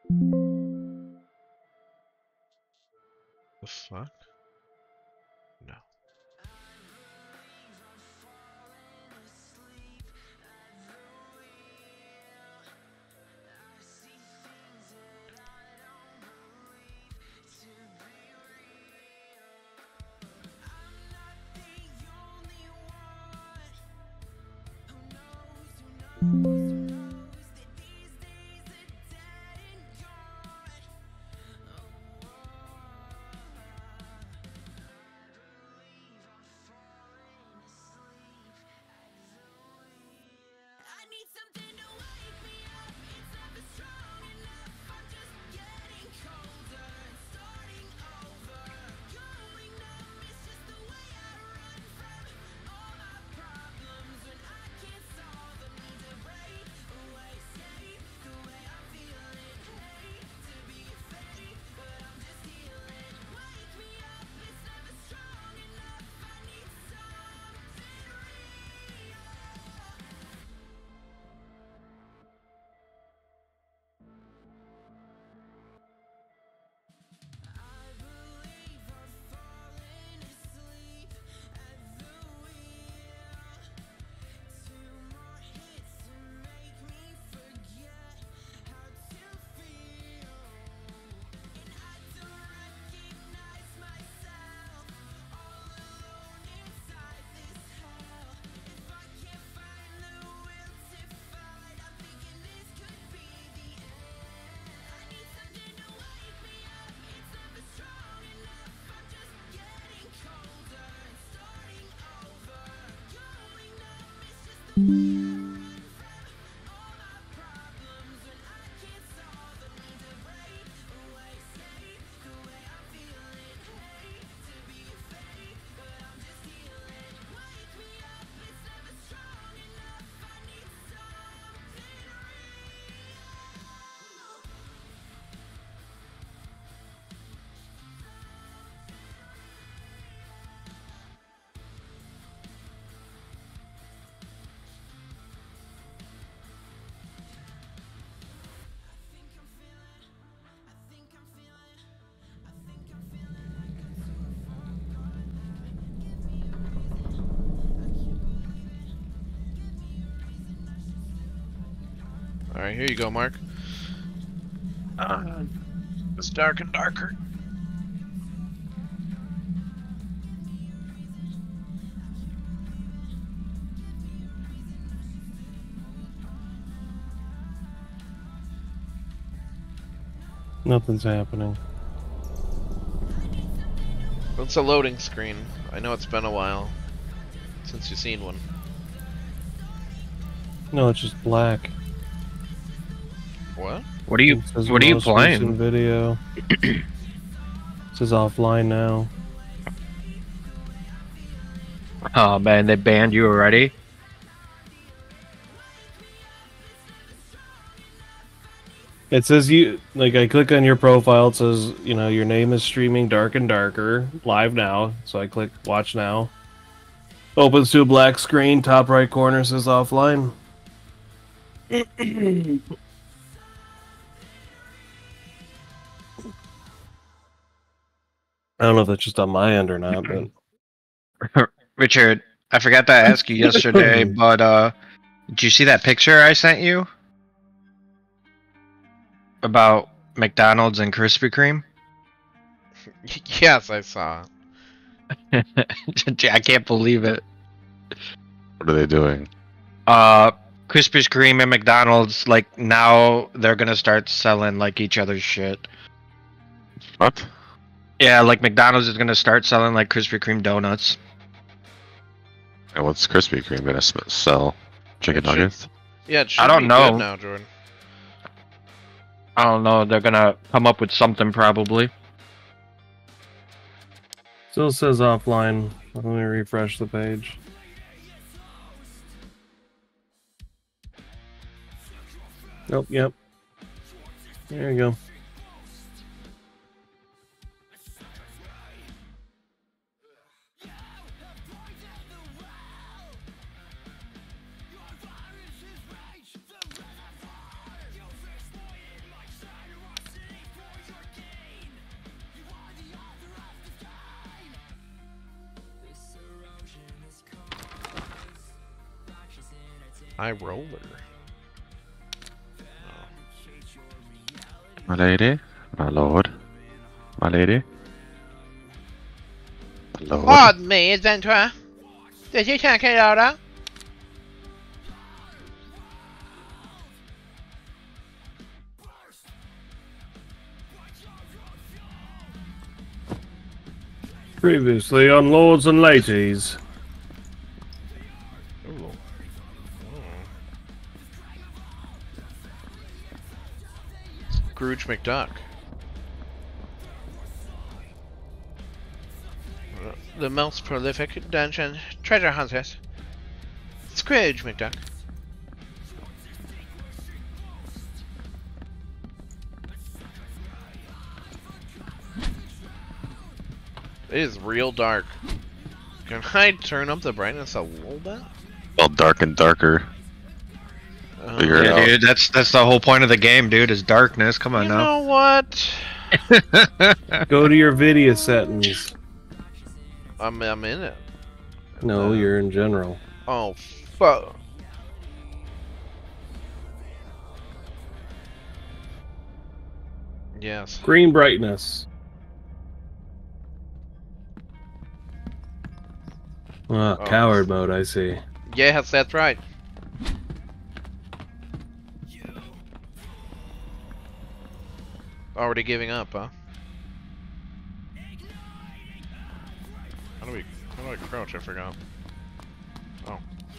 The fuck? No. Alright, here you go, Mark. It's dark and darker. Nothing's happening. It's a loading screen. I know it's been a while since you've seen one. No, it's just black. What? What are you It says What are you most recent playing? Video. It says offline now. Oh man, they banned you already. It says you like I click on your profile. It says your name is streaming dark and darker live now. So I click watch now. Opens to a black screen. Top right corner says offline. I don't know if that's just on my end or not, but Richard, I forgot to ask you yesterday, but did you see that picture I sent you about McDonald's and Krispy Kreme? Yes, I saw. I can't believe it. What are they doing? Krispy Kreme and McDonald's, like, now they're gonna start selling like each other's shit. What? Yeah, like McDonald's is gonna start selling like Krispy Kreme donuts. And what's Krispy Kreme gonna sell? Chicken It should- nuggets? Yeah, it should I don't be know. good now, Jordan. I don't know. They're gonna come up with something probably. still says offline. Let me refresh the page. Nope. Yep. There you go. High roller. My lady, my lord, my lady, my lord. Pardon me, adventurer. Did you take it order? Previously on Lords and Ladies. Ooh. Scrooge McDuck. The most prolific dungeon treasure hunters. Scrooge McDuck. It is real dark. Can I turn up the brightness a little bit? Well, dark and darker. Figure it Yeah, out. dude, that's the whole point of the game, dude. Is darkness. Come on You now. know what? Go to your video settings. I'm in it. No, you're in general. Oh, fuck. Yes. Green brightness. Ah, Oh. coward mode, I see. Yes, that's right. Already giving up, huh? How do I crouch? I forgot. Oh.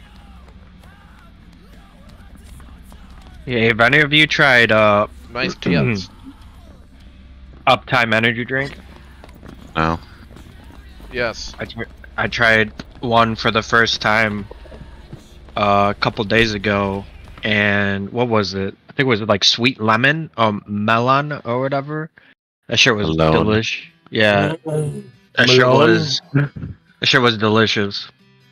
Yeah, have any of you tried Nice tits. Uptime energy drink? No. Yes. I tried one for the first time a couple days ago, and what was it? I think it was like sweet lemon, melon or whatever. That shit was Melon. delish. Yeah, that shit was delicious.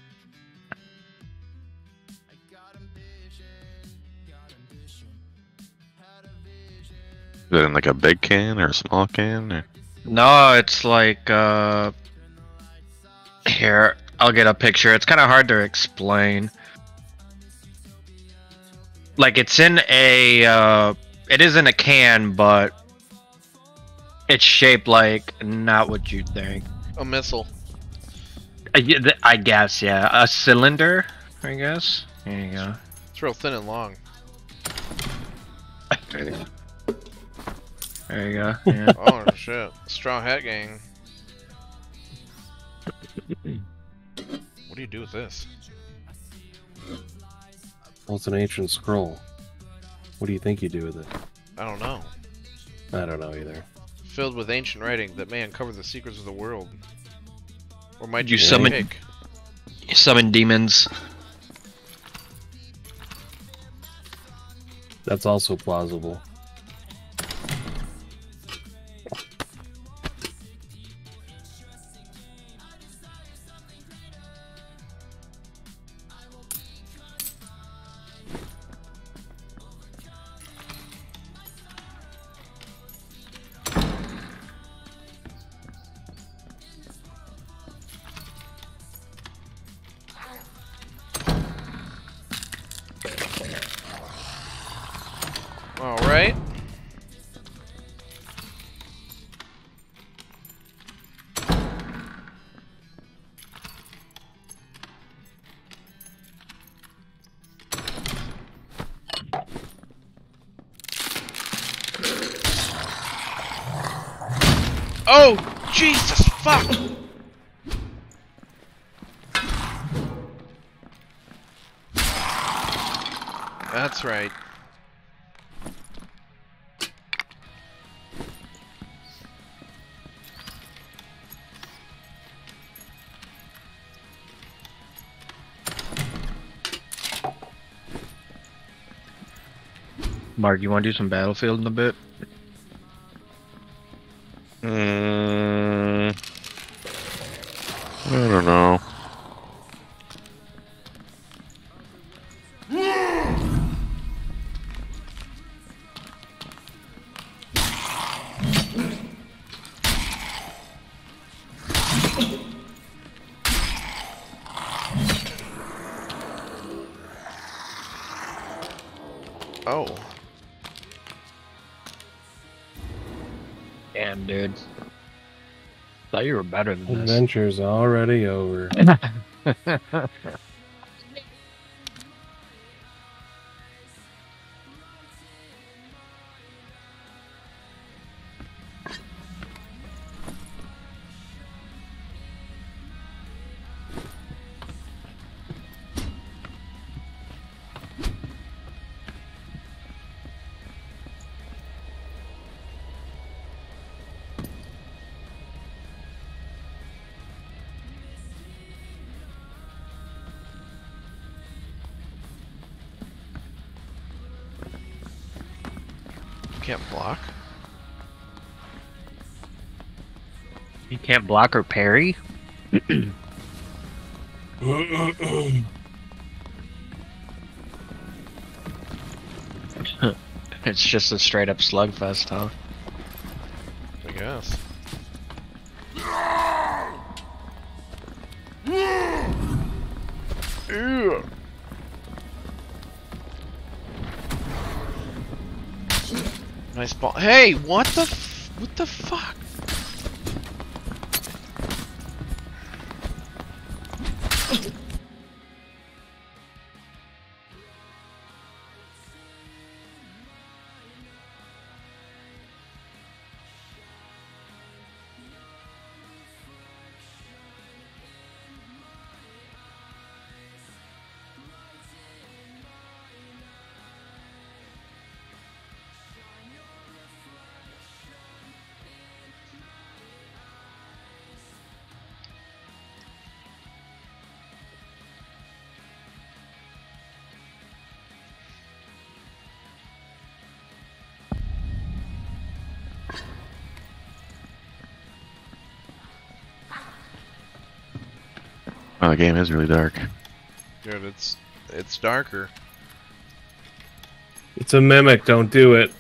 Is it in like a big can or a small can? Or... No, it's like here, I'll get a picture. It's kind of hard to explain. Like it's in a it is in a can, but it's shaped like not what you'd think. A missile. I guess, yeah, a cylinder. I guess. There you go. It's real thin and long. There you go. Yeah. Oh shit. Straw Hat Gang. What do you do with this? Well, it's an ancient scroll. What do you think you do with it? I don't know. I don't know either. Filled with ancient writing that may uncover the secrets of the world. Or might You you summon- pick? You summon demons. That's also plausible. Alright. Oh, Jesus, fuck! That's right. Mark, you want to do some Battlefield in a bit? I don't know. Damn, dude. Thought you were better than this. Adventure's already over. Can't block. You can't block or parry? It's just a straight up slugfest, huh? I guess. Ew. Nice ball. Hey, what the fuck? Oh, the game is really dark. Dude, it's darker. It's a mimic, don't do it.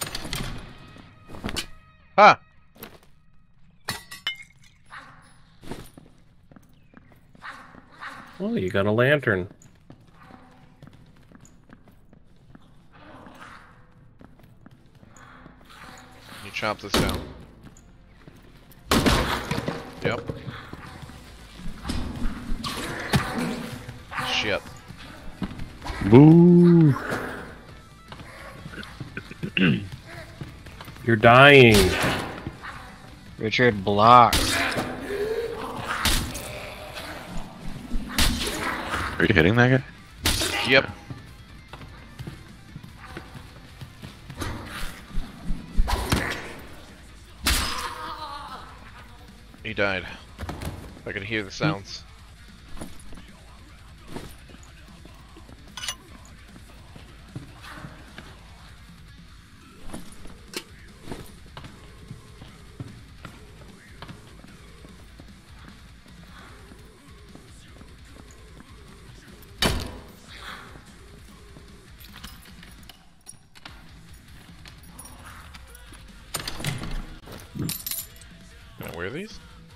Ha! Oh, you got a lantern. You chop this down. Yep. Shit. Boo! You're dying. Richard, block. Are you hitting that guy? Yep. He died. I could hear the sounds. Can I wear these?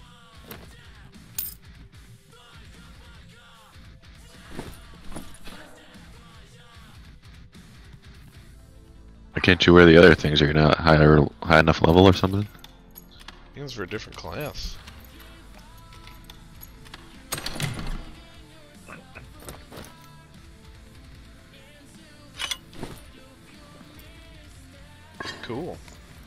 Why can't you wear the other things? Are you not high enough level or something? I think it's for a different class. Cool.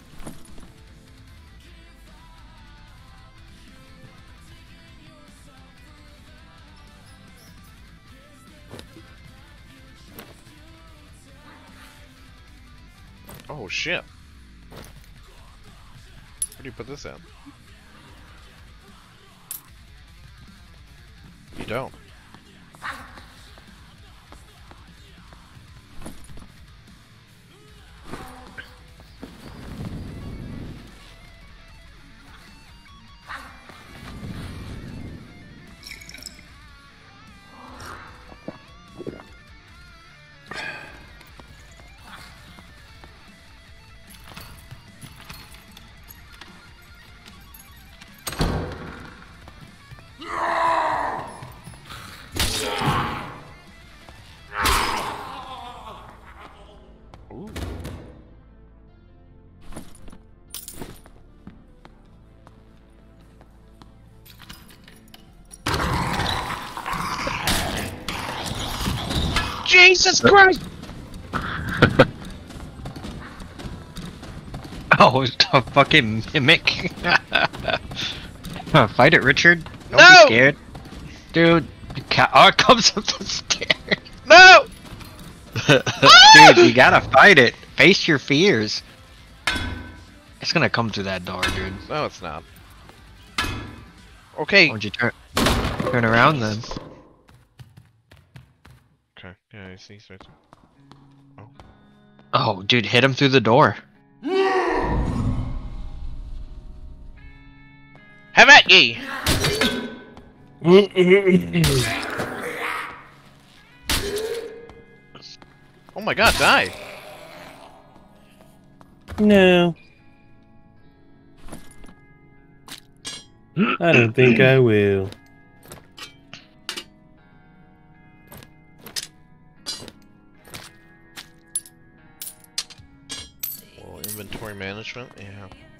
Oh shit. Where do you put this in? You don't. Jesus Christ! Oh, it's a fucking mimic. Fight it, Richard. Don't be No! scared. Dude, oh, it comes up the stairs. No! Dude, you gotta fight it. Face your fears. It's gonna come through that door, dude. No, it's not. Okay. Why don't you turn around then? Okay. Yeah, I see. So Oh, dude, hit him through the door. have at ye! Oh my god, die! No. I don't think I will. Well, inventory management, yeah.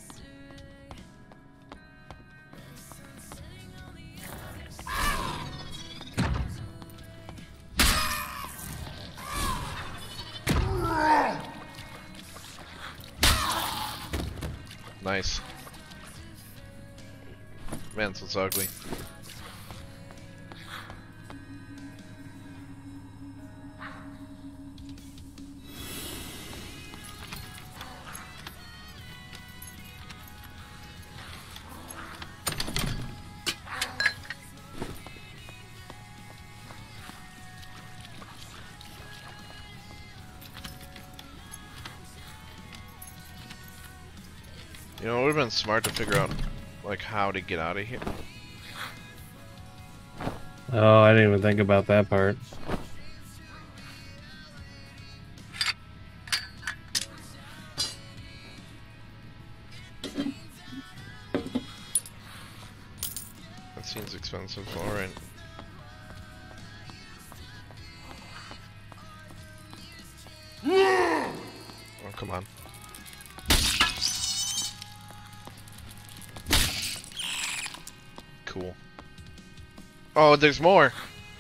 Nice. Man, so it's ugly. You know, it would have been smart to figure out, like, how to get out of here. Oh, I didn't even think about that part. That seems expensive, alright. Oh, come on. Cool. Oh, there's more!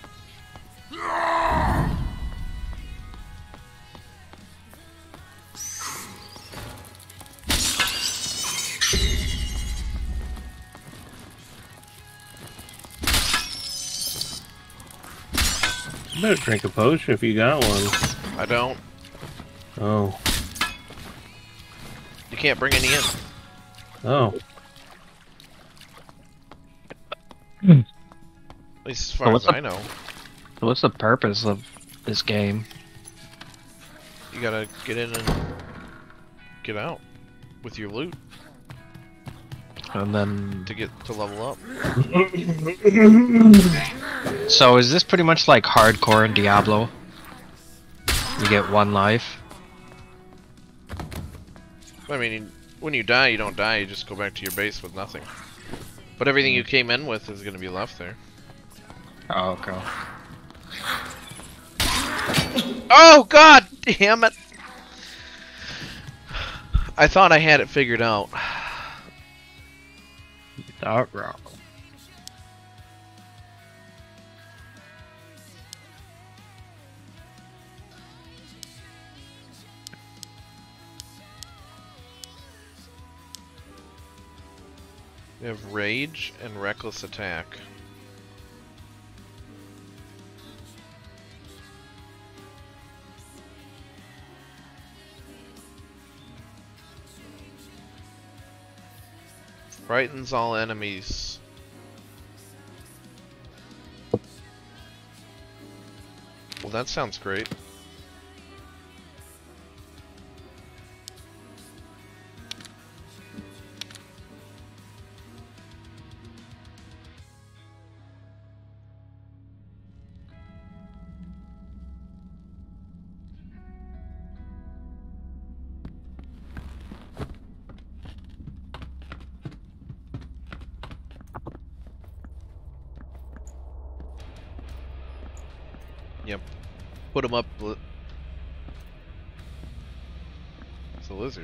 You better drink a potion if you got one. I don't. Oh. You can't bring any in. Oh. At least as far what's as I know. So what's the purpose of this game? You gotta get in and get out with your loot And then... to get to level up. So is this pretty much like hardcore in Diablo? You get one life? I mean, when you die, you don't die, you just go back to your base with nothing. But everything you came in with is gonna be left there. Oh, okay. Oh, god damn it! I thought I had it figured out. That wrong. We have Rage and Reckless Attack. Frightens all enemies. Well, that sounds great. Yep. Put him up. It's a lizard.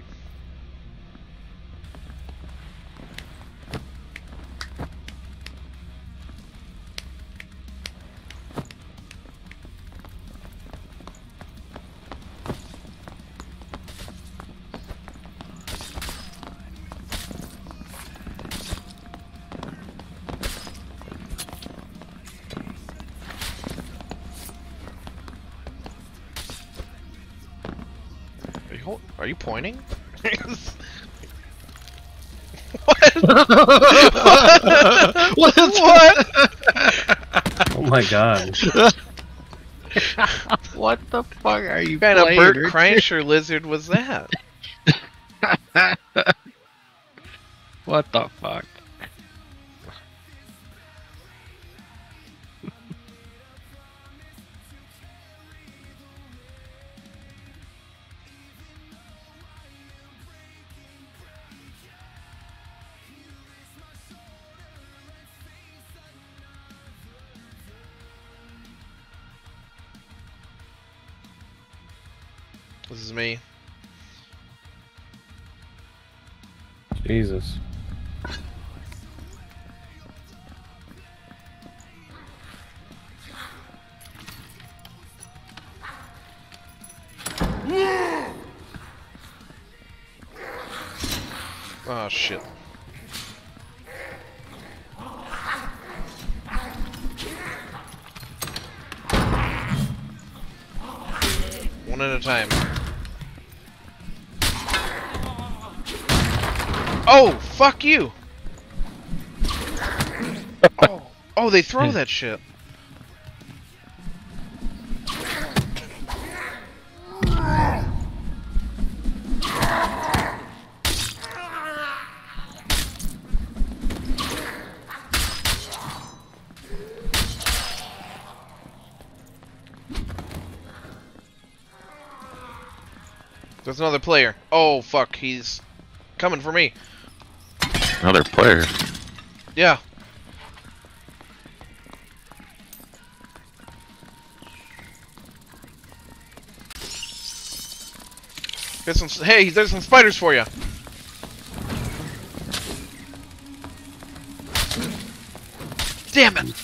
Are you pointing? What? What? What? Oh my god. What the fuck are you What kind of playing, Bert Richard? Kreischer lizard was that? What the fuck? This is me. Jesus. Oh shit. One at a time. Oh, fuck you! Oh, they throw that shit. There's another player. Oh, fuck, he's coming for me. Another player. Yeah. Hey, there's some spiders for you. Damn it!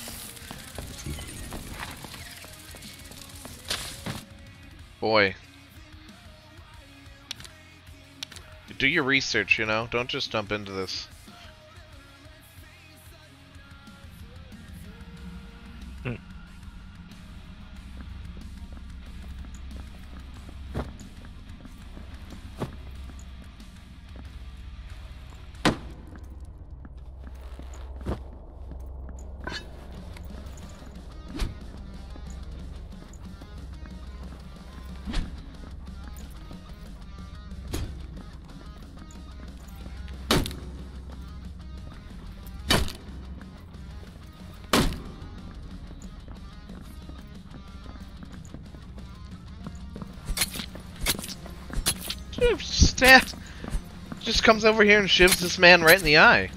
Boy. Do your research, you know? Don't just jump into this. Stat just comes over here and shivs this man right in the eye.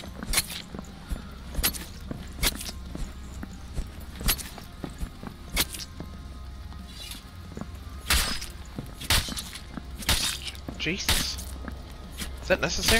Jesus. Is that necessary?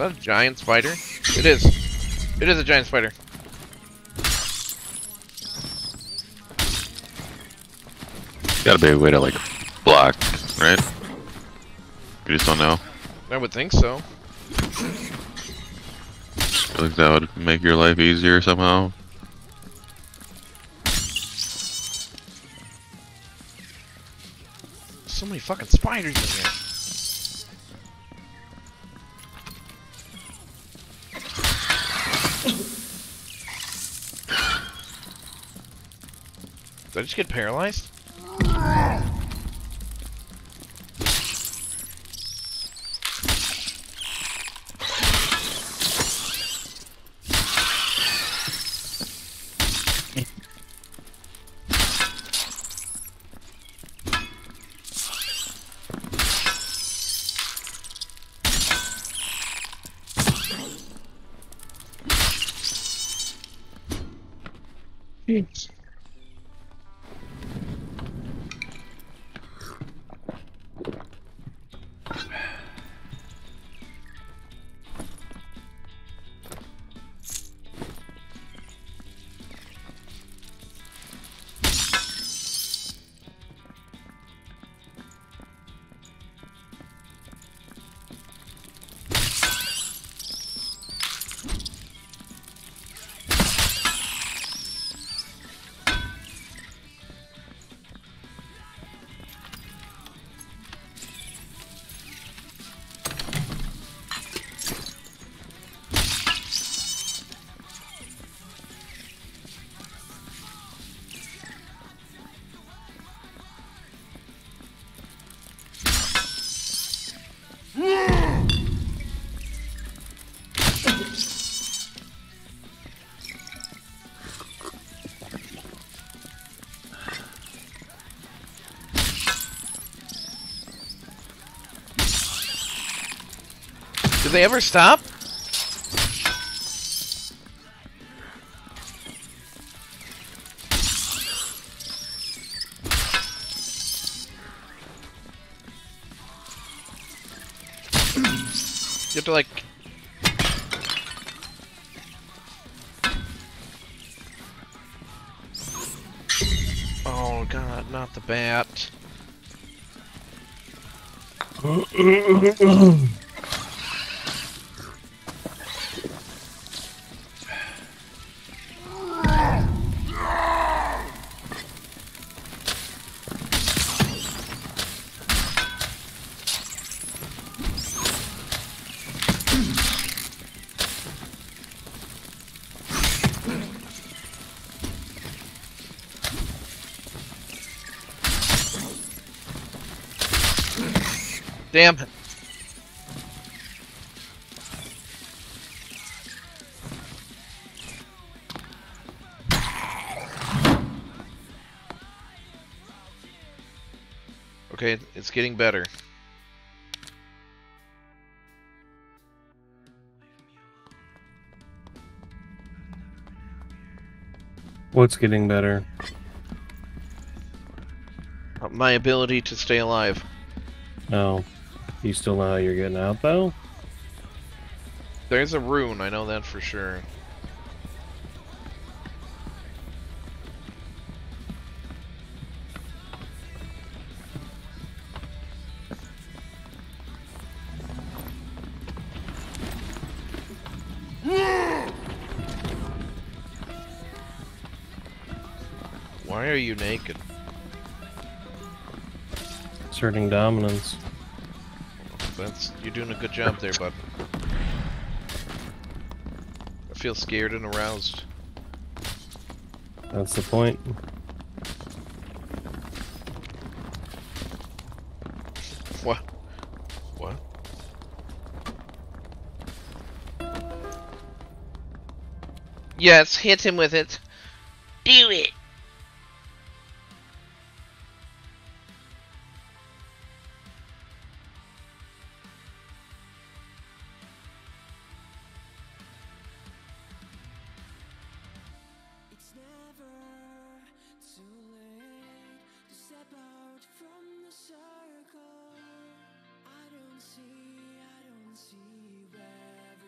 that a giant spider? It is. It is a giant spider. Gotta be a way to like block, right? You just don't know. I would think so. Feel like that would make your life easier somehow. So many fucking spiders in here. Did I just get paralyzed? Did they ever stop? You have to like... Oh god, not the bat. Damn it. Okay, it's getting better. What's getting better? My ability to stay alive. Oh. You still know how you're getting out, though? There's a rune, I know that for sure. Why are you naked? Asserting dominance. You're doing a good job there, bud. I feel scared and aroused. That's the point. What? What? Yes, hit him with it. Do it. I don't see where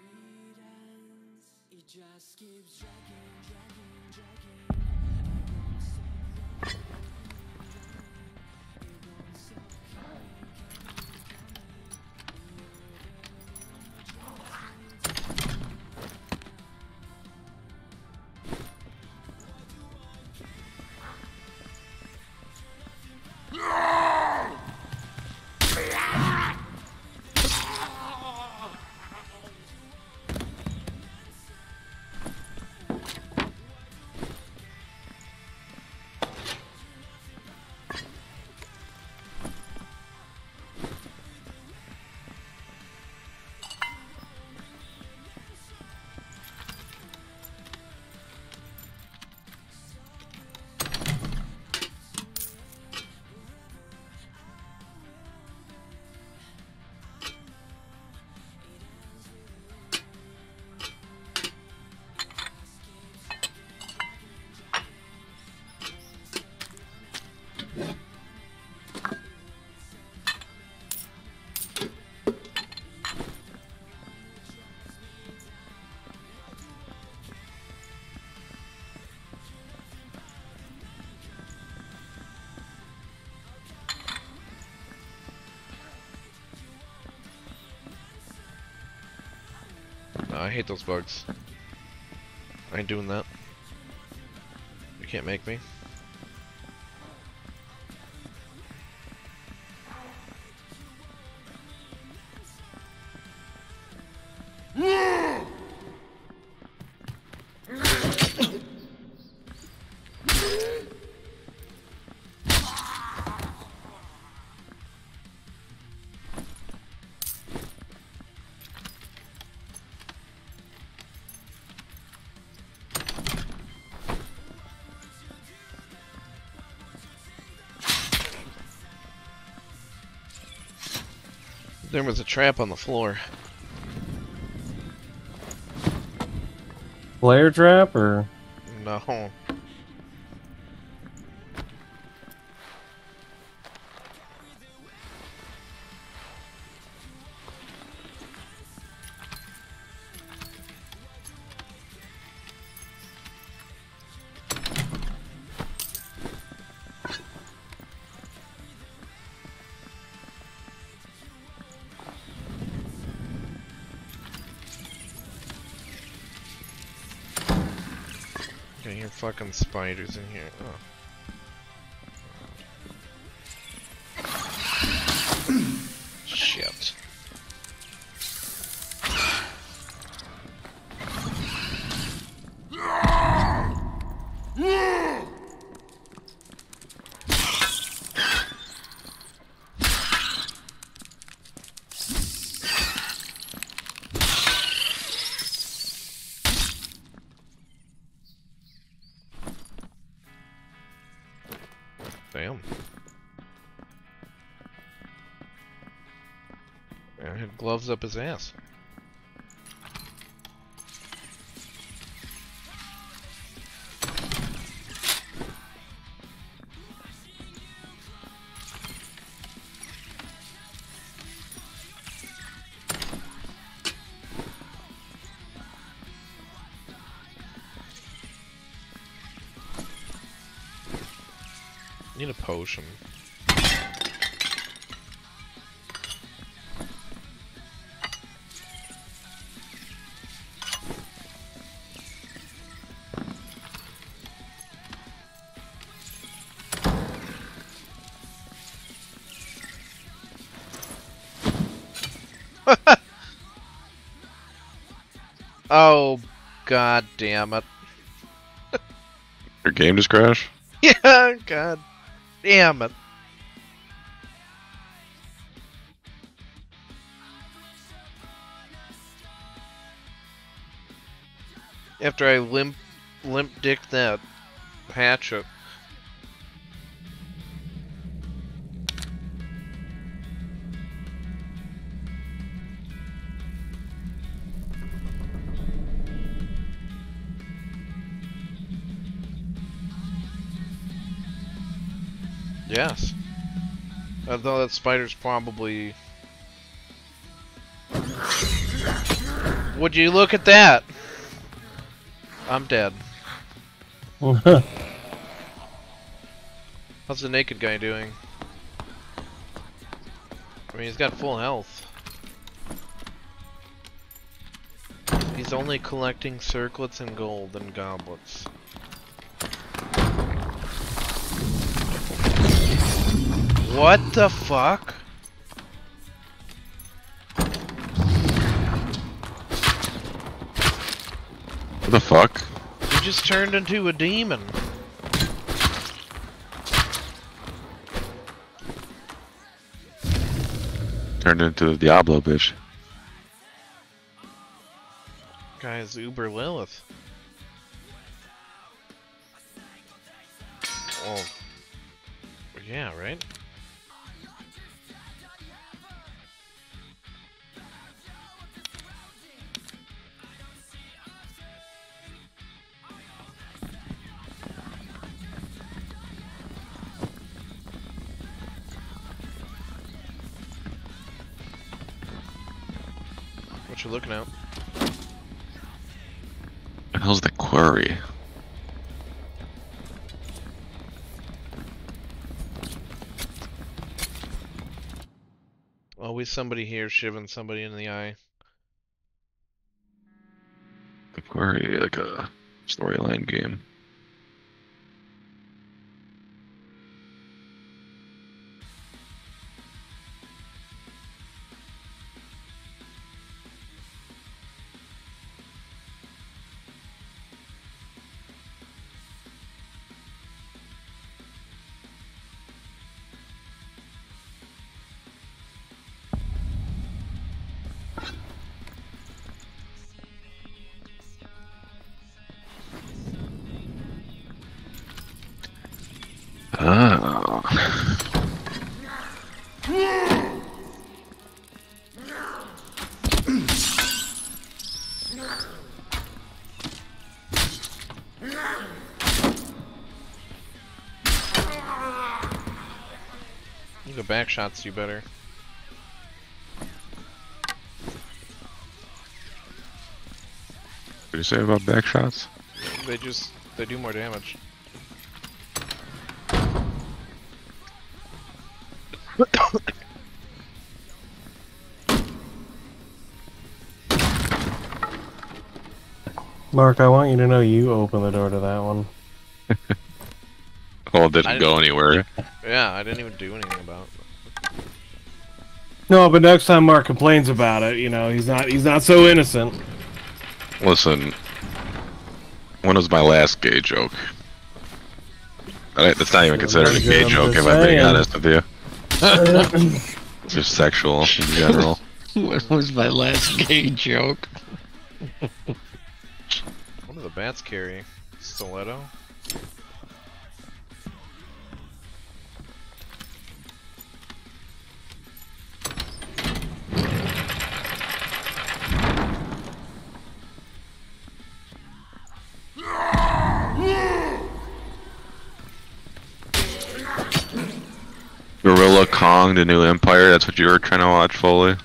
No, I hate those bugs. I ain't doing that. You can't make me. There was a trap on the floor. Player trap or? No. I hear fucking spiders in here. Oh. Shit. Damn. I had gloves up his ass. Need a potion. Oh, god damn it. Your game just crashed? Yeah, god damn it. After I limp dick that hatchet. Yes. Although that spider's probably... Would you look at that? I'm dead. Well, How's the naked guy doing? I mean, he's got full health. He's only collecting circlets and gold and goblets. What the fuck? What the fuck? He just turned into a demon. Turned into the Diablo bitch. Guy is Uber Lilith. Oh. Yeah, right? What you looking at? The hell's the quarry? Always somebody here shivving somebody in the eye. The quarry, like a storyline game. Oh. The back shots do better. What did you say about back shots? They do more damage. Mark, I want you to know you opened the door to that one. Oh, it didn't go anywhere. Yeah, I didn't even do anything about it. No, but next time Mark complains about it, you know, he's not so innocent. Listen, when was my last gay joke? That's not even considered a gay joke, if I'm being honest with you. It's just sexual in general. What was my last gay joke? What do the bats carry? Stiletto? Gorilla Kong, the new Empire, that's what you were trying to watch, Foley?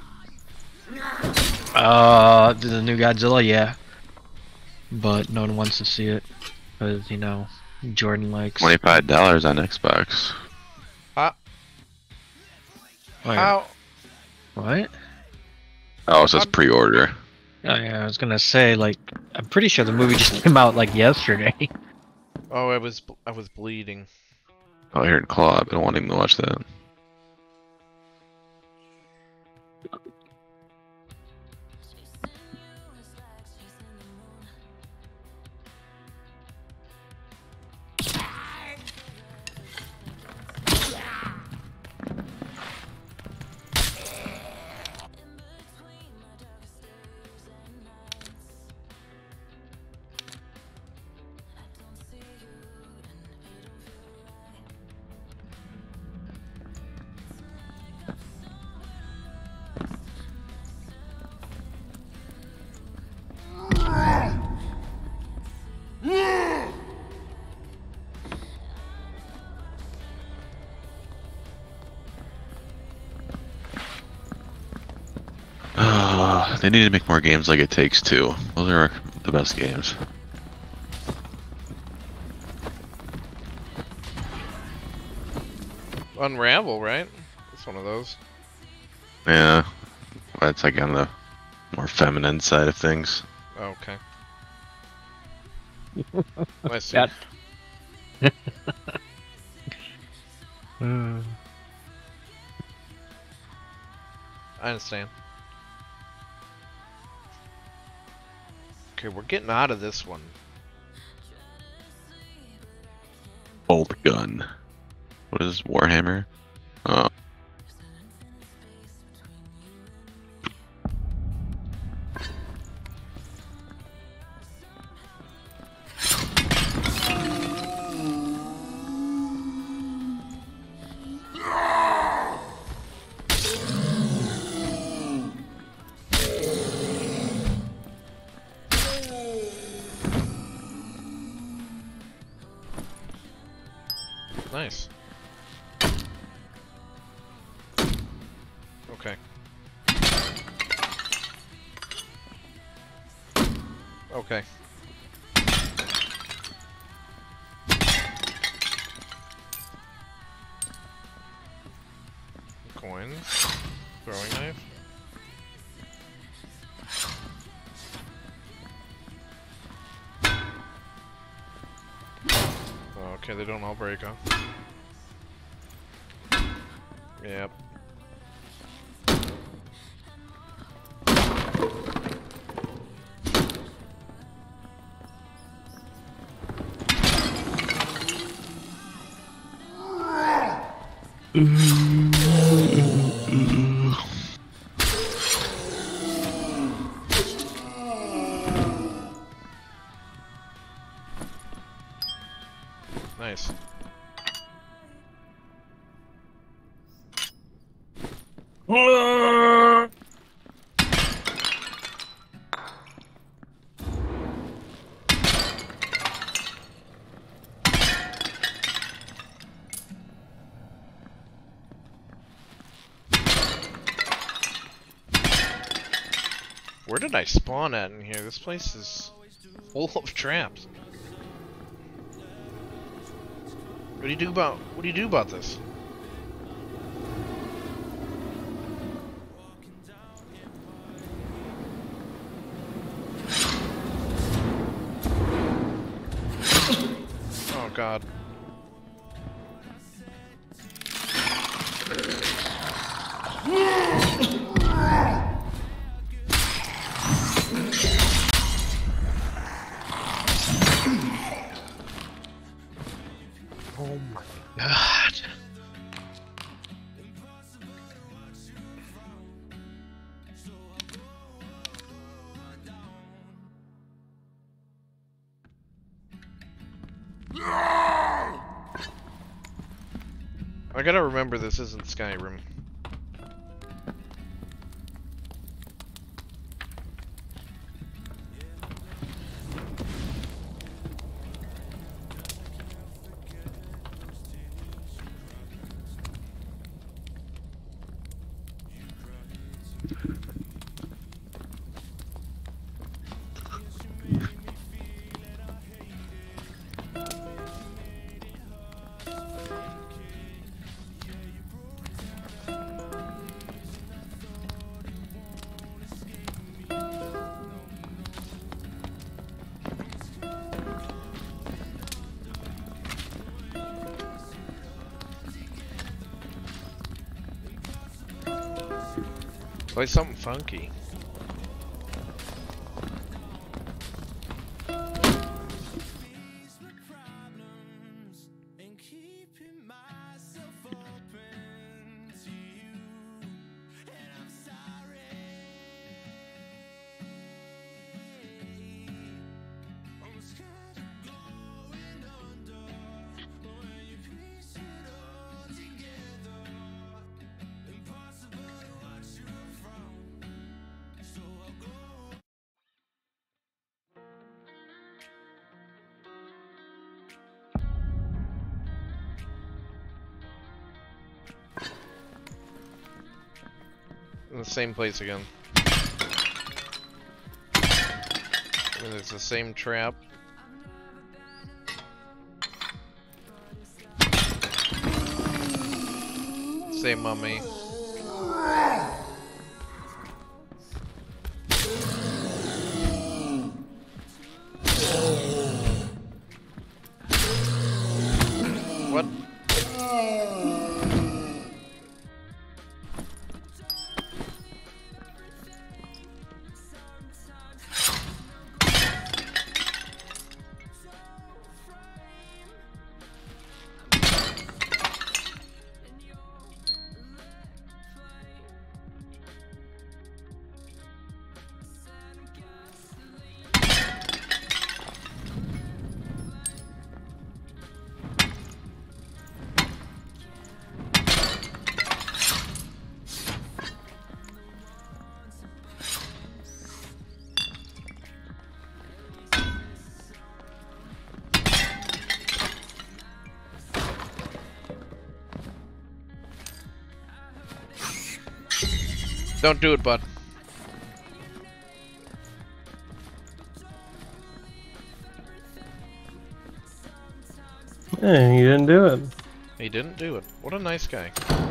The new Godzilla, yeah. But no one wants to see it. Because, you know, Jordan likes... $25 on Xbox. Wait, How? what? Oh, it says pre-order. Oh, yeah, I was gonna say, like, I'm pretty sure the movie just came out, like, yesterday. Oh, I was bleeding. Oh, here in Claw, I've been wanting to watch that. They need to make more games like It Takes Two. Those are the best games. Unravel, right? It's one of those. Yeah. Well, it's like on the more feminine side of things. Okay. I see. That- I understand. Okay, we're getting out of this one. Bolt gun. What is Warhammer? Oh. Nice. Okay. Okay. Coins. Throwing knife. Okay, they don't all break, huh? Yep. Nice. Where did I spawn at in here? This place is full of traps. What do you do about this? Oh god. Oh my god. I gotta remember this isn't Skyrim. Play something funky. In the same place again. I mean, it's the same trap. say mummy. What? Don't do it, bud. Hey, you didn't do it. He didn't do it. What a nice guy.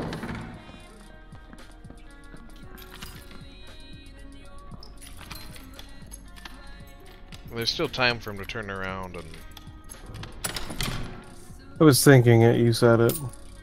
There's still time for him to turn around and... I was thinking it, you said it.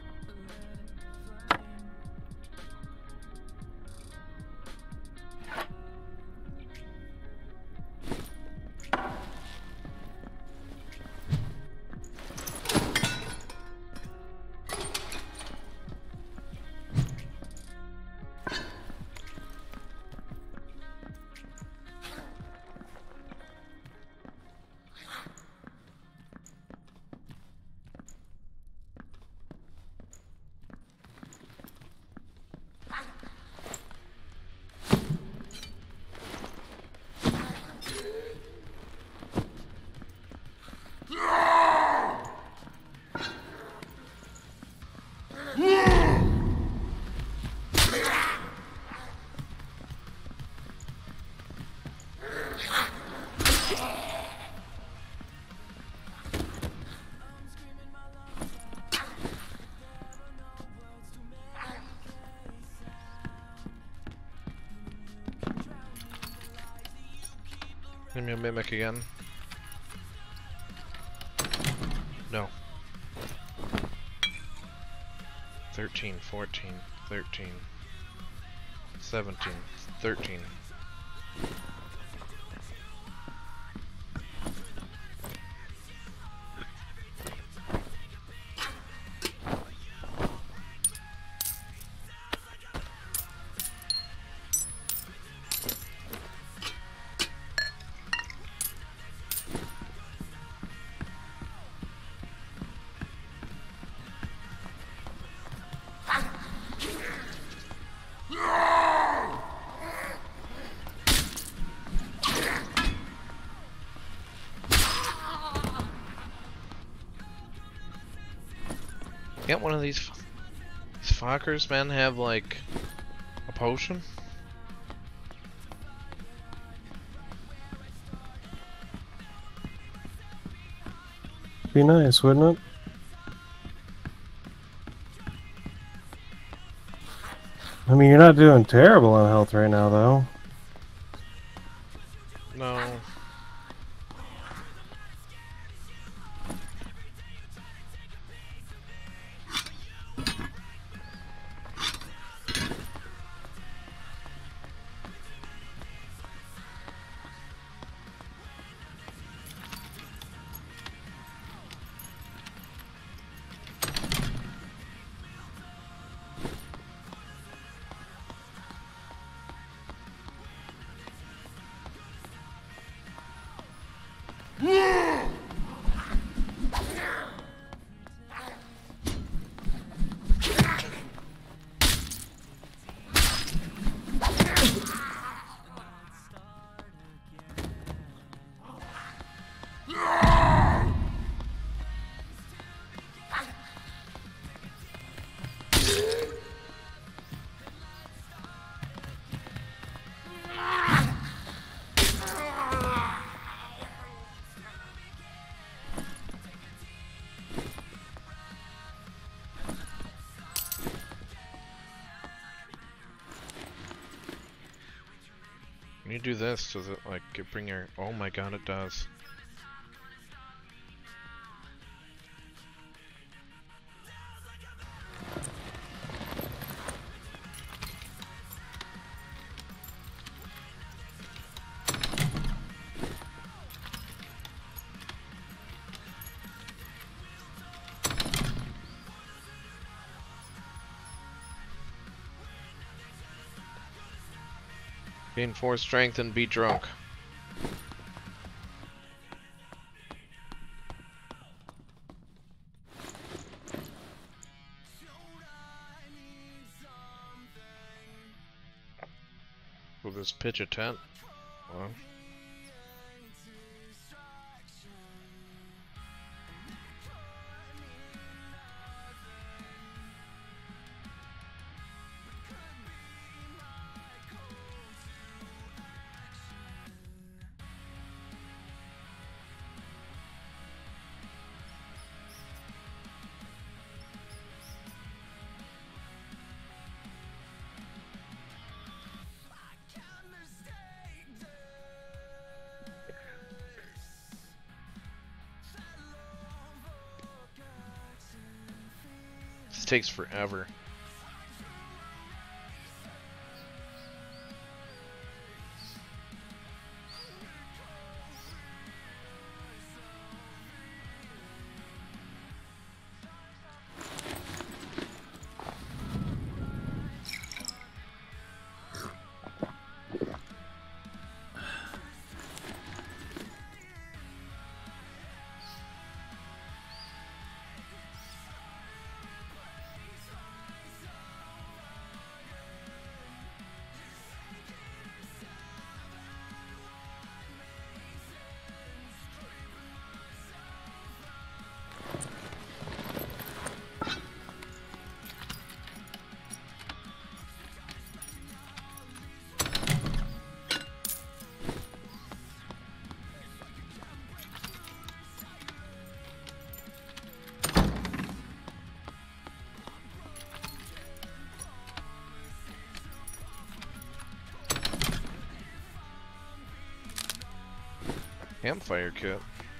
Give me a mimic again. No. 13, 14, 13, 17, 13. Can't one of these fuckers, man, have like a potion? Be nice, wouldn't it? I mean, you're not doing terrible on health right now, though. No. When you do this, does it like bring your... Oh my god, it does. Gain 4 strength and be drunk. Will this pitch a tent? Well. This takes forever. Campfire kit.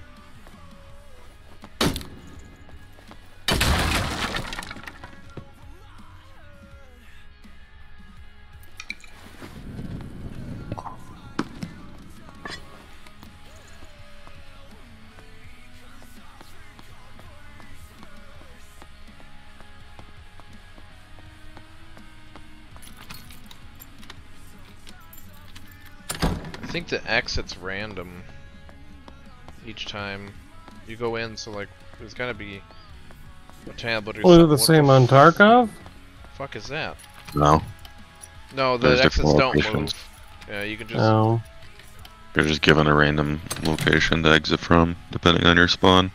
I think the exit's random each time you go in, so like there's gotta be a tablet or Was it something. the same on Tarkov? Fuck is that? No. No, the There's exits different don't move. locations. Yeah, you can just... No. You're just given a random location to exit from, depending on your spawn.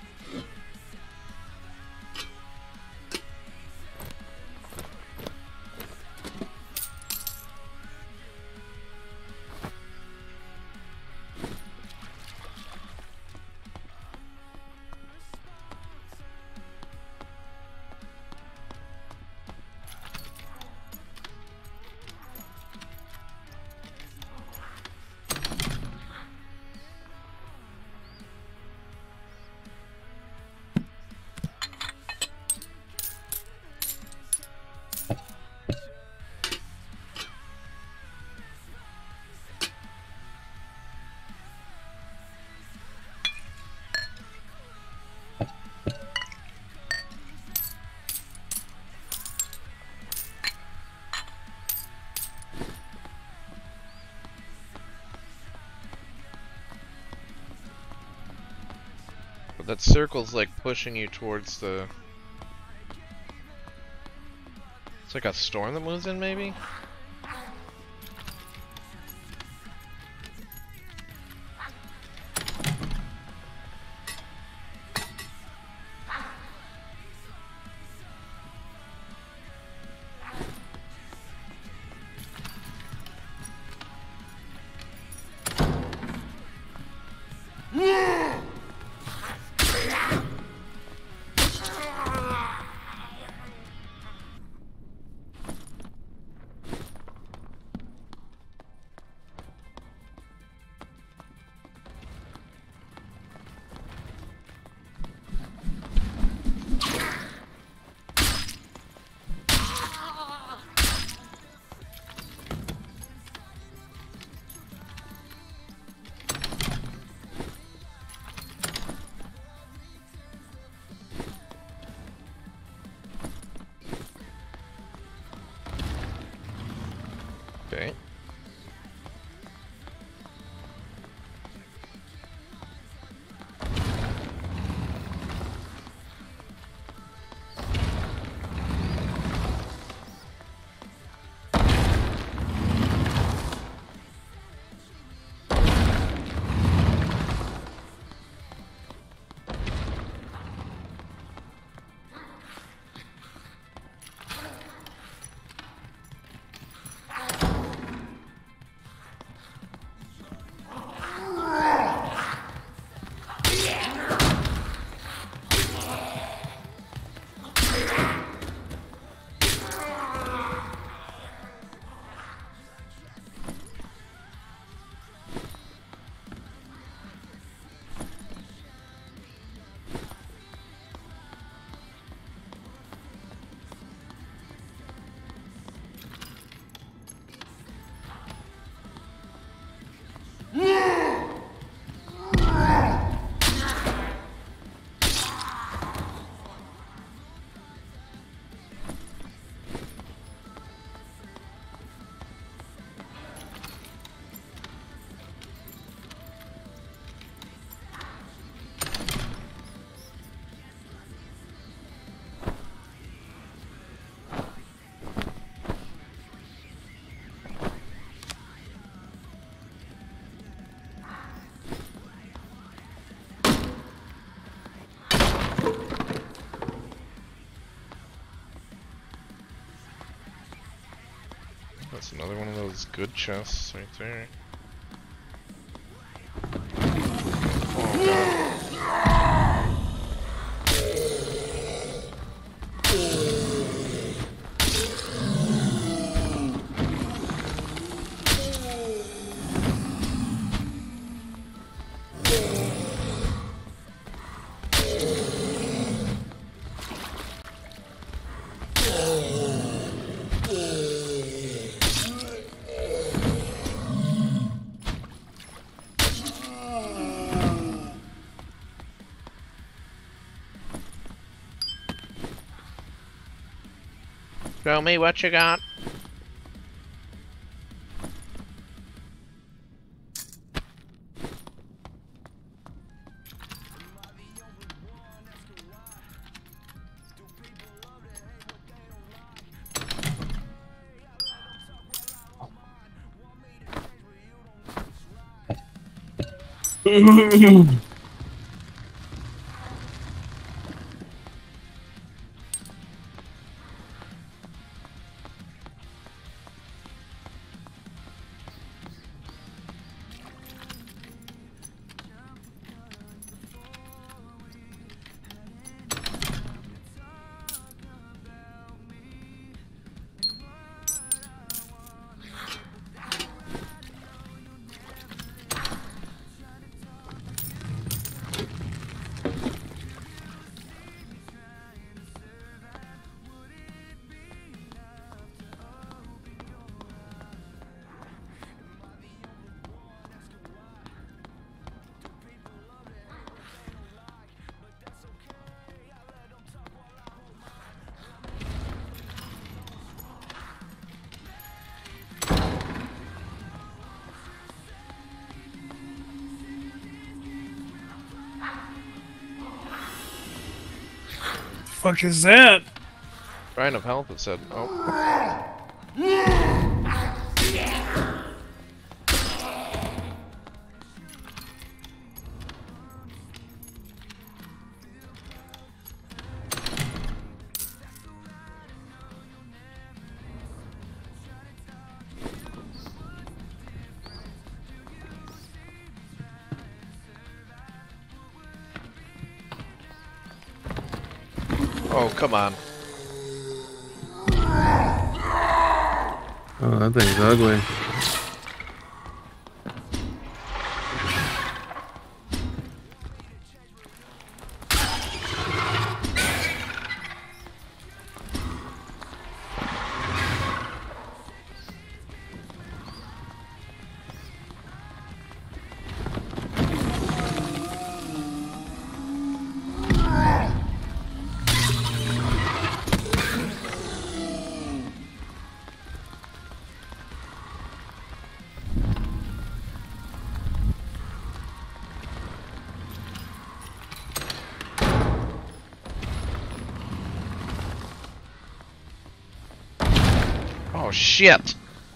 But that circle's like pushing you towards the... It's like a storm that moves in, maybe? Okay. That's another one of those good chests right there. Oh god. Show me what you got. Fuck is that? Trying of health, it said. Oh. Oh, come on. Oh, that thing's ugly. Oh shit!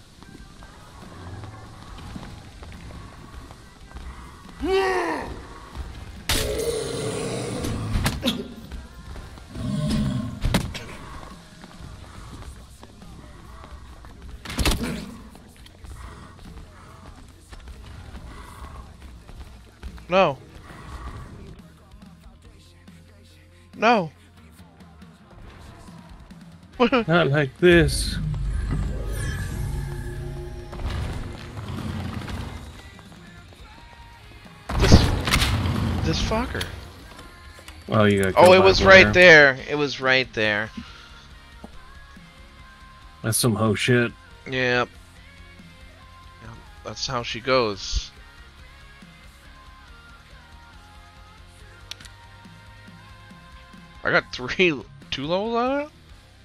No. No. Not like this. This fucker. Oh, you got. Oh, it was right there. It was right there. That's some hoe shit. Yep. Yep. That's how she goes. I got two levels on it?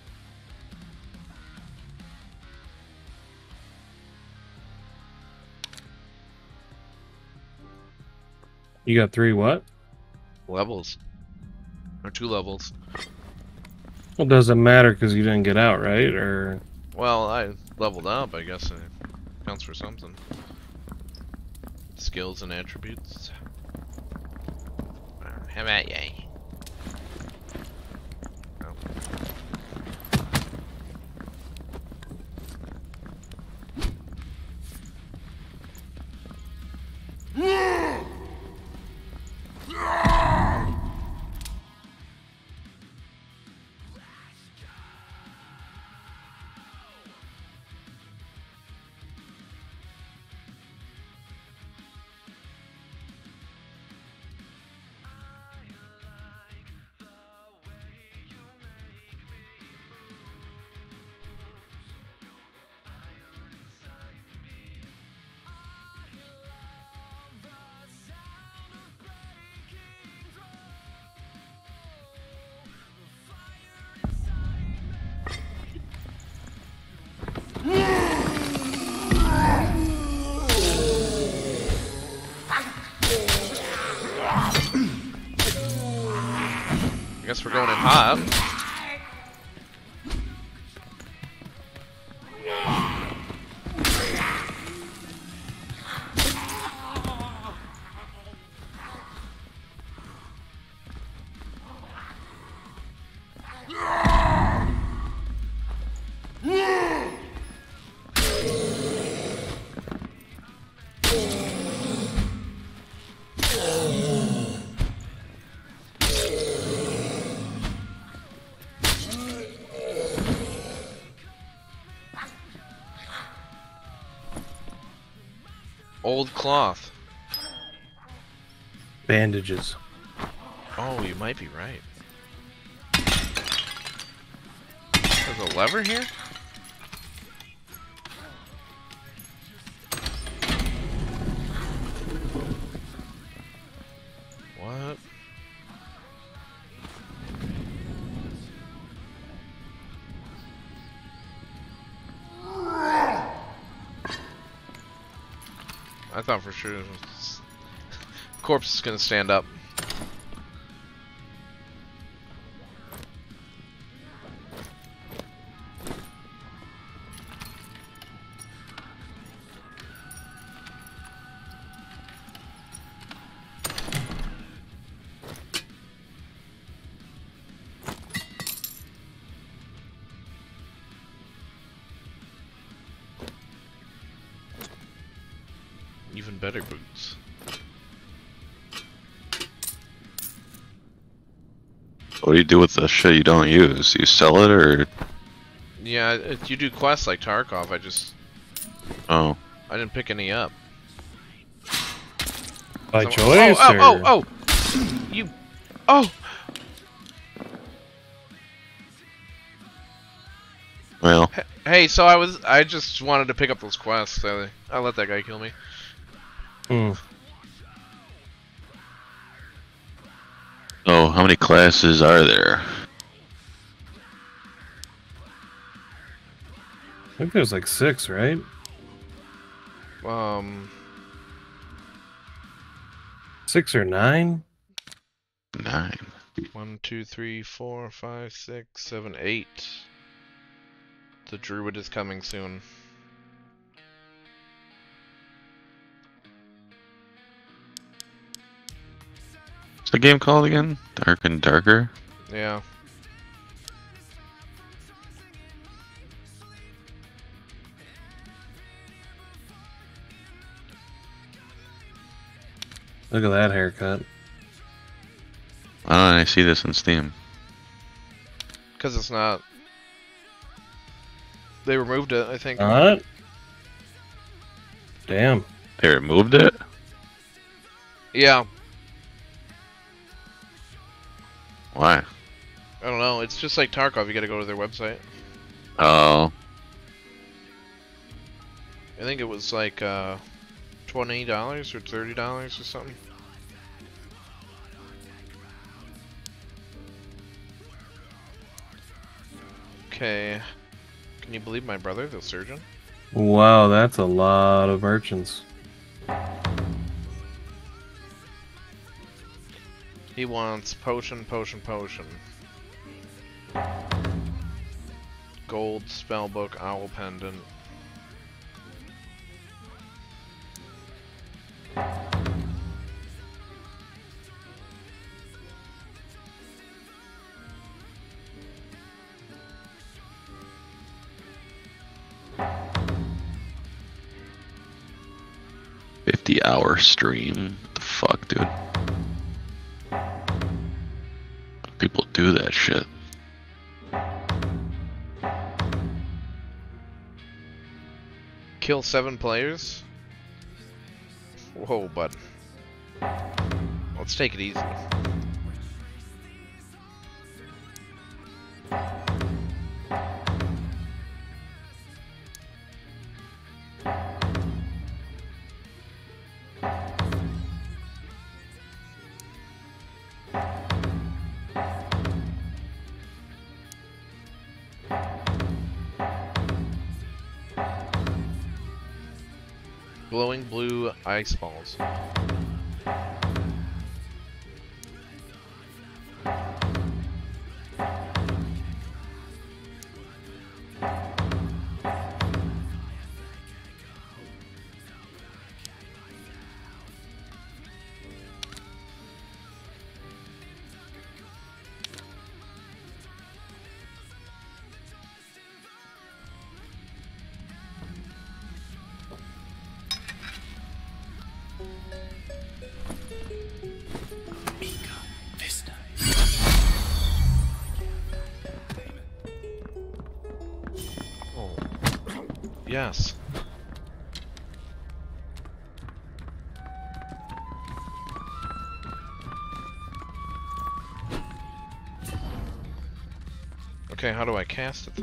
You got 3 what? Levels. Or 2 levels. Well, it doesn't matter because you didn't get out, right? Or Well, I leveled up, I guess it counts for something. Skills and attributes. How about yay? Oh. Guess we're going in hot. Old cloth. bandages. Oh, you might be right. There's a lever here? What? I thought for sure corpse is gonna stand up. Even better boots. What do you do with the shit you don't use? You sell it or? Yeah, you do quests like Tarkov. Oh. I didn't pick any up. By So- choice, Oh, or? oh, oh, oh! You. Oh! Well, Hey, so I just wanted to pick up those quests. So I let that guy kill me. Hmm. oh, how many classes are there? I think there's like 6, right? 6 or 9? 9. 1, 2, 3, 4, 5, 6, 7, 8. The druid is coming soon. What's the game called again? Dark and Darker? Yeah. Look at that haircut. Why don't I see this on Steam? Because it's not. They removed it, I think. What? Damn. They removed it? Yeah. Why? I don't know. It's just like Tarkov. You gotta go to their website. Oh. I think it was like $20 or $30 or something. Okay. Can you believe my brother, the surgeon? Wow, that's a lot of merchants. He wants potion, potion, potion. Gold spellbook, owl pendant. $50-hour stream. What the fuck, dude? People do that shit. Kill 7 players? Whoa, bud. Let's take it easy. Glowing blue ice balls. Yes. Okay, how do I cast it though?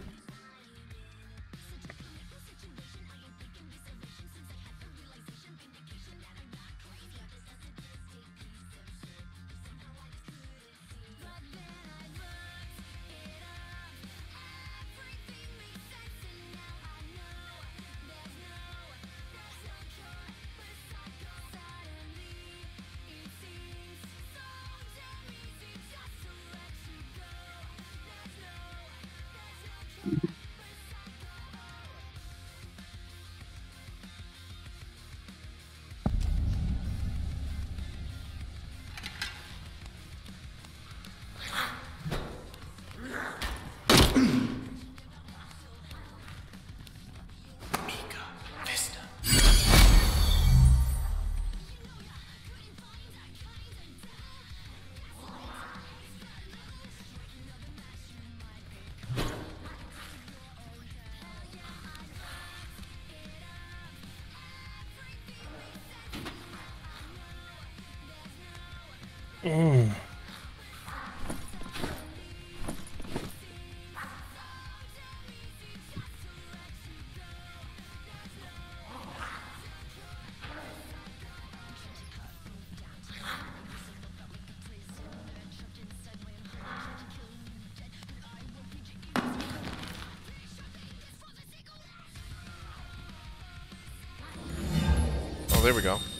Oh, there we go.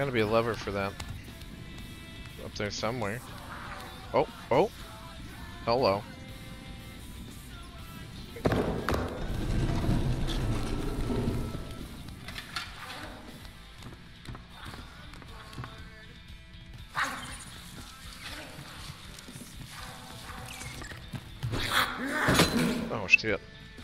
Gotta be a lever for that. Up there somewhere. Oh, oh. Hello. Oh shit.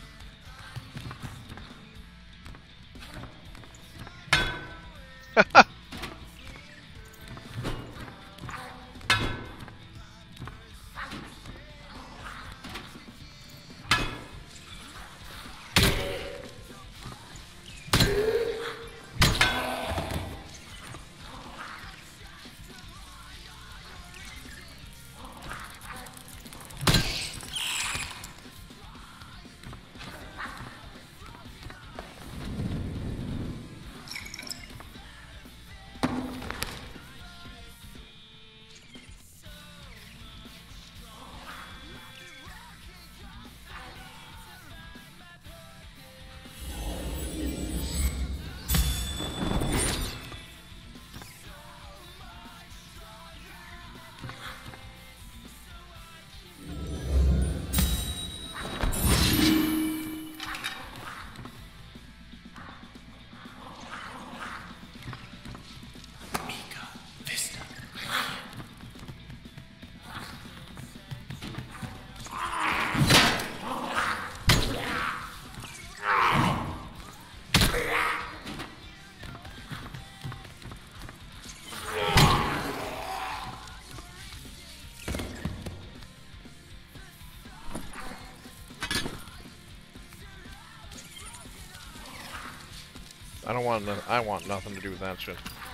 I want nothing to do with that shit.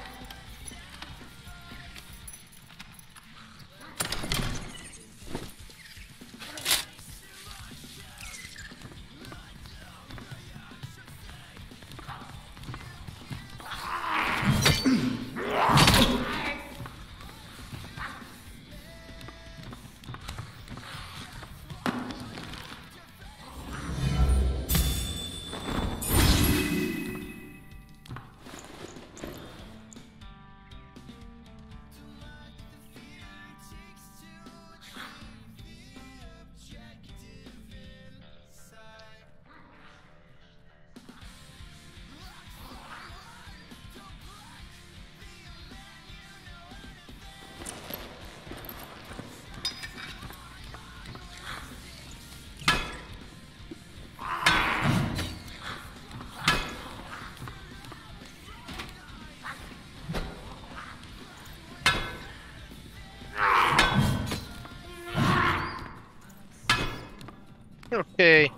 Okay.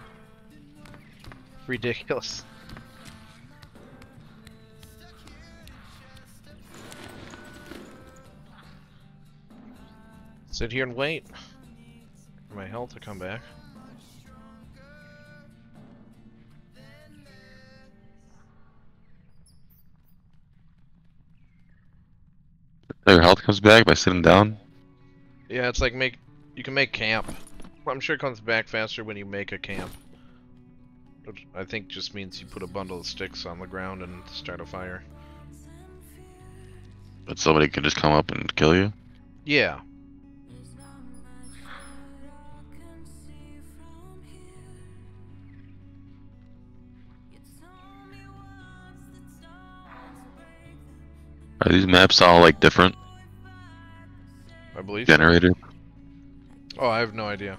Ridiculous. Sit here and wait for my health to come back. Their health comes back by sitting down. Yeah, it's like you can make camp. I'm sure it comes back faster when you make a camp. Which I think just means you put a bundle of sticks on the ground and start a fire. But somebody can just come up and kill you. Yeah. Are these maps all like different? I believe so. Generated? Oh, I have no idea.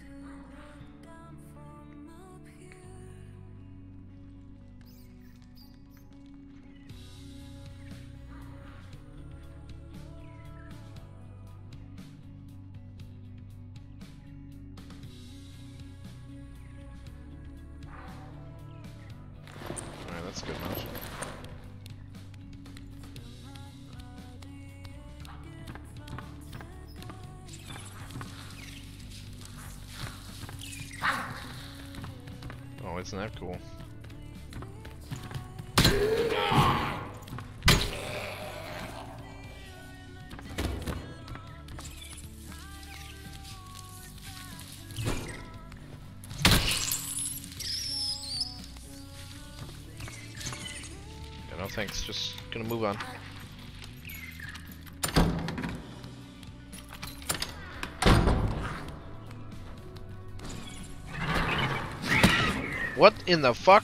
Alright, that's good enough. Oh, isn't that cool? Yeah, no thanks, just gonna move on. What in the fuck?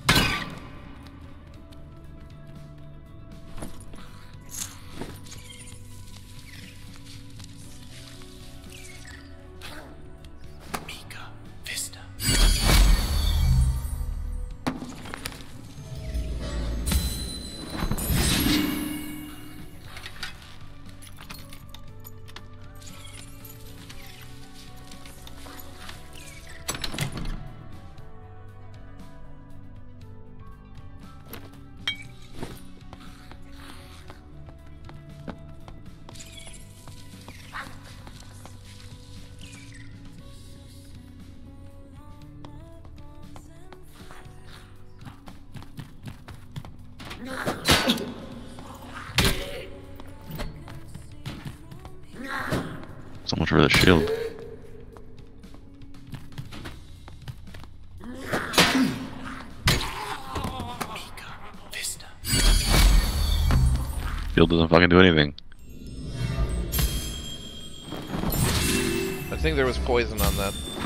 So much for the shield. Shield doesn't fucking do anything. I think there was poison on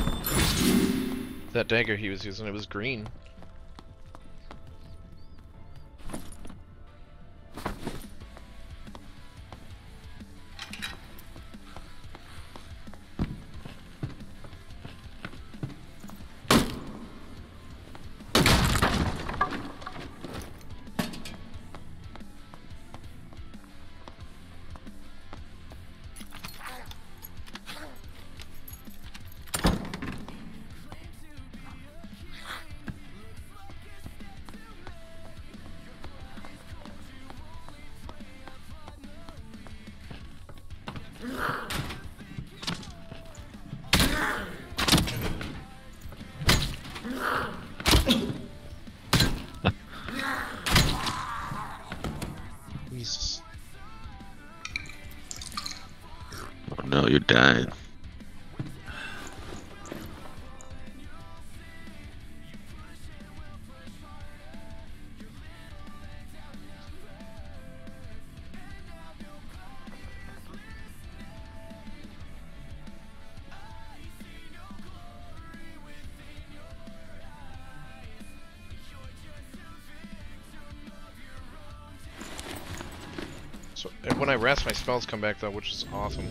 that dagger he was using. It was green. Jesus. Oh no, you're dying. So when I rest, my spells come back though, which is awesome.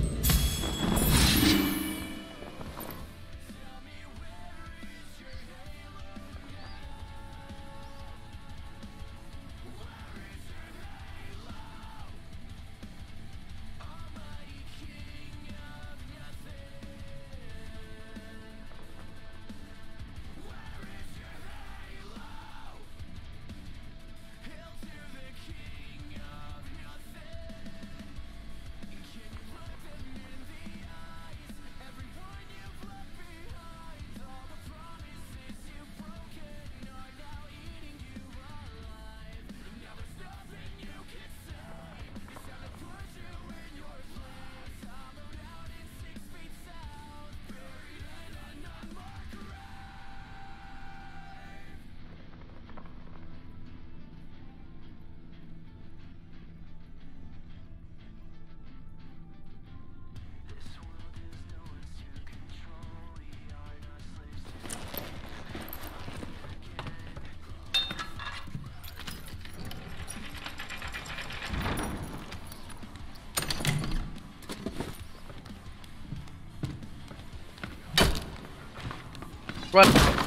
Run!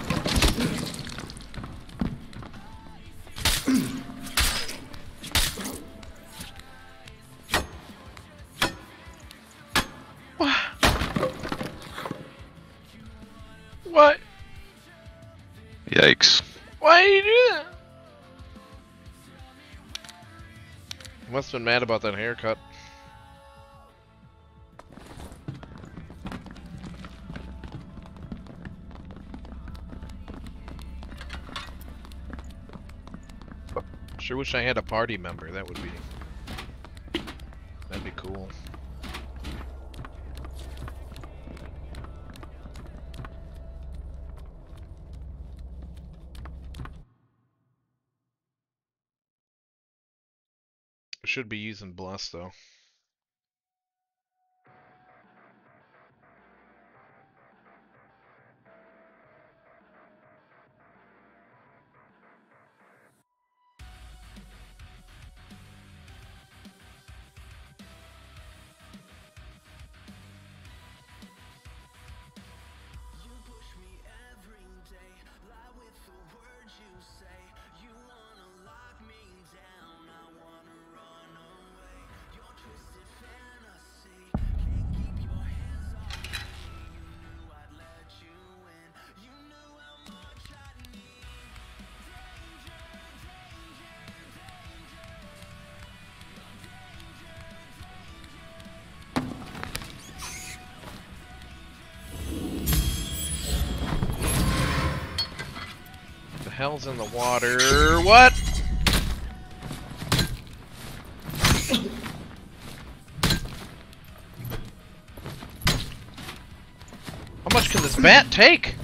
What? What? Yikes. Why did you do that? You must have been mad about that haircut. Sure wish I had a party member. That'd be cool. Should be using Bless though. hell's in the water? What? How much can this bat take?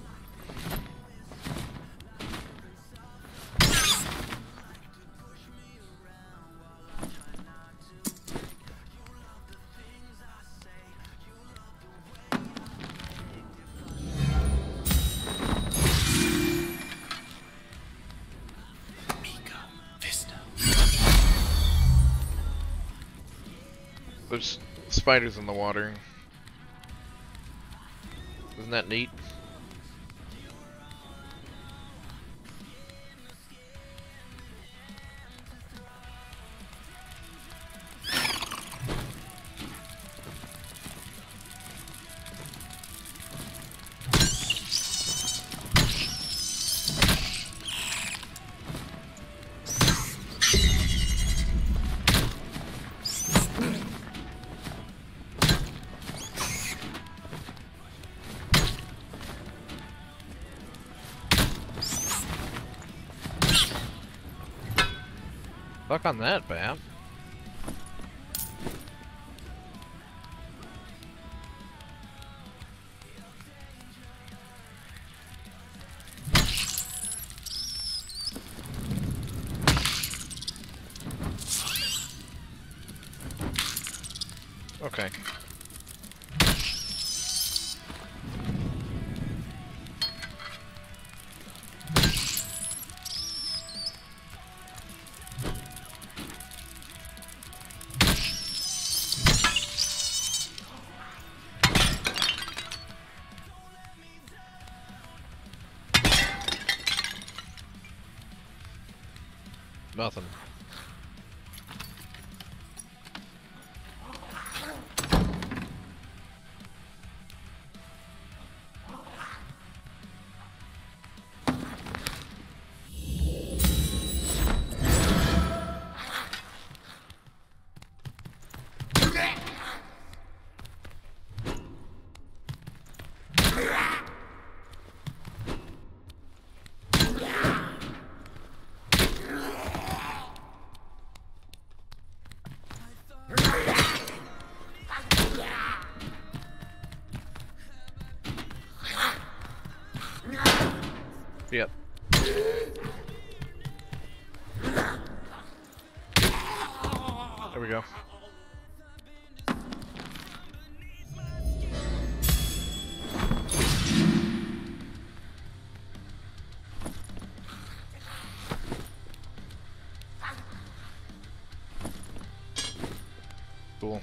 There's spiders in the water. Isn't that neat? Fuck on that, Bam. Okay. Nothing. Yep. There we go. Cool.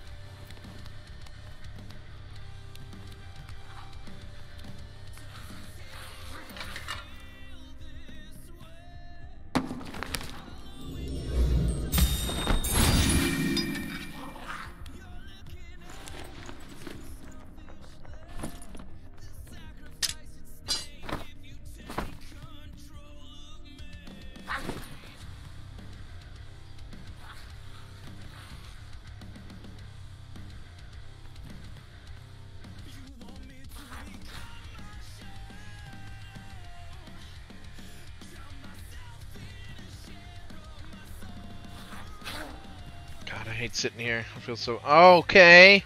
God, I hate sitting here. I feel so okay.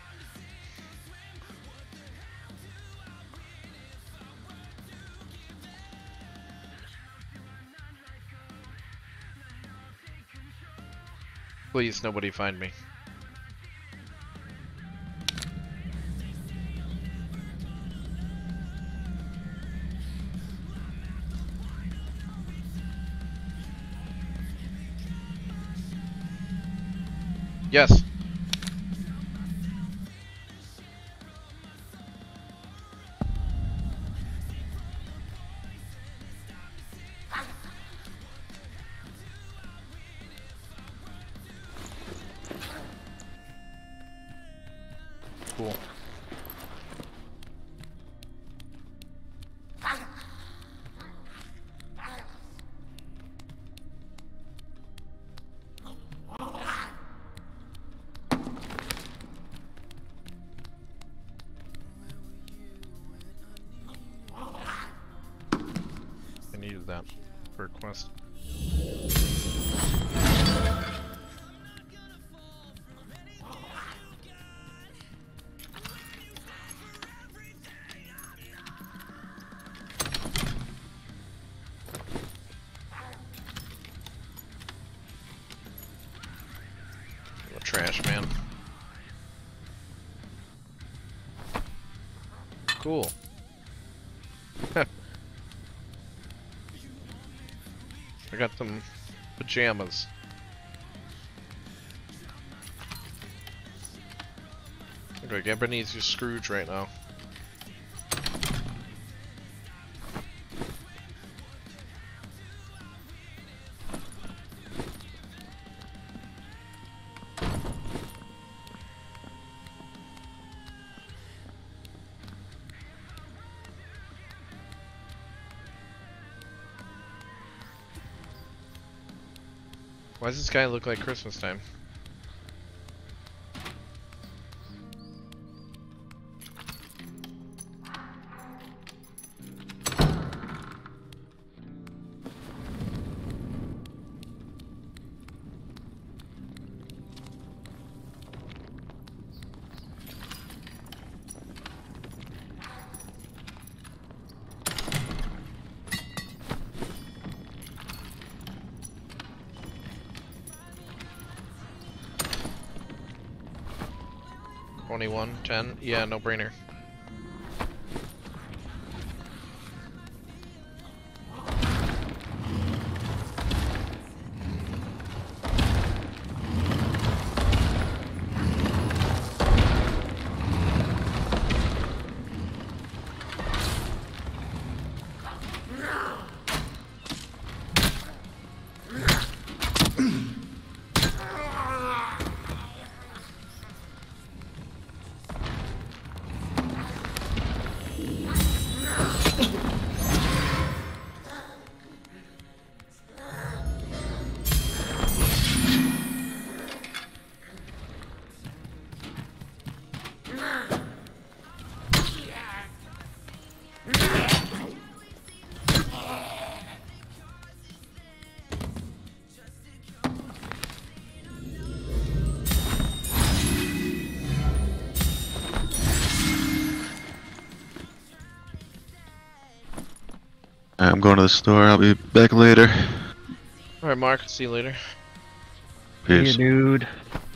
Please, nobody find me. Yes. Cool. I needed that. that for a quest. Trash man. Cool. I got some pajamas. Look like Ebenezer Scrooge right now. Why does this guy look like Christmas time? $21.10. Yeah, no brainer. I'm going to the store. I'll be back later. Alright, Mark. See you later. Peace. Hey, dude.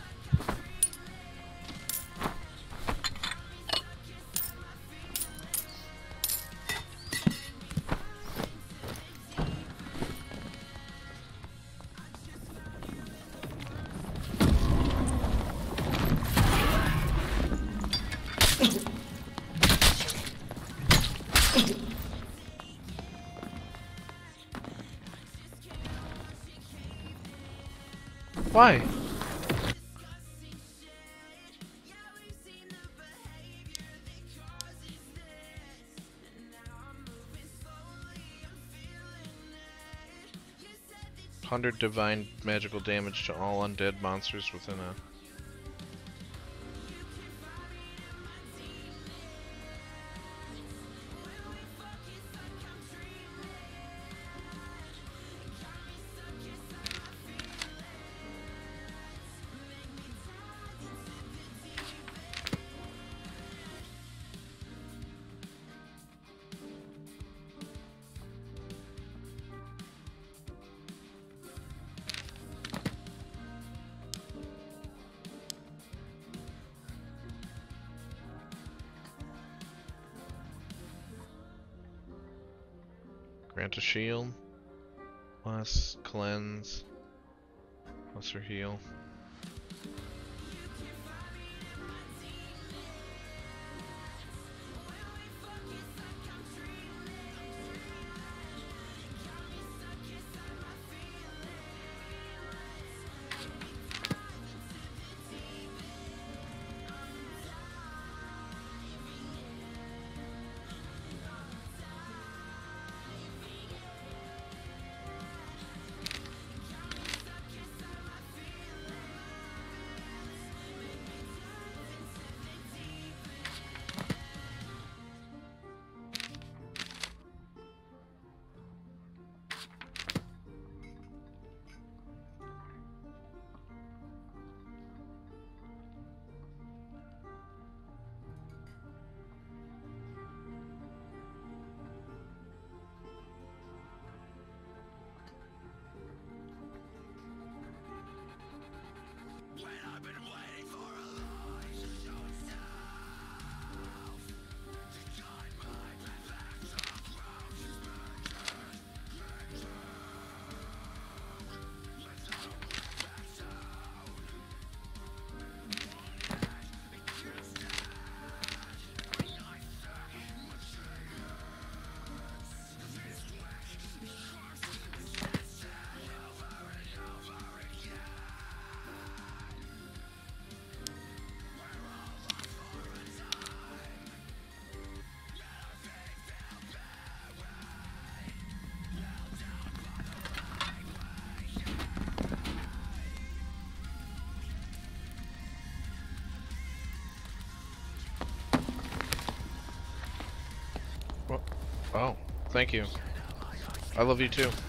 Why? $100 divine magical damage to all undead monsters within a... Grant a shield, plus cleanse, plus her heal. Oh, thank you. I love you too.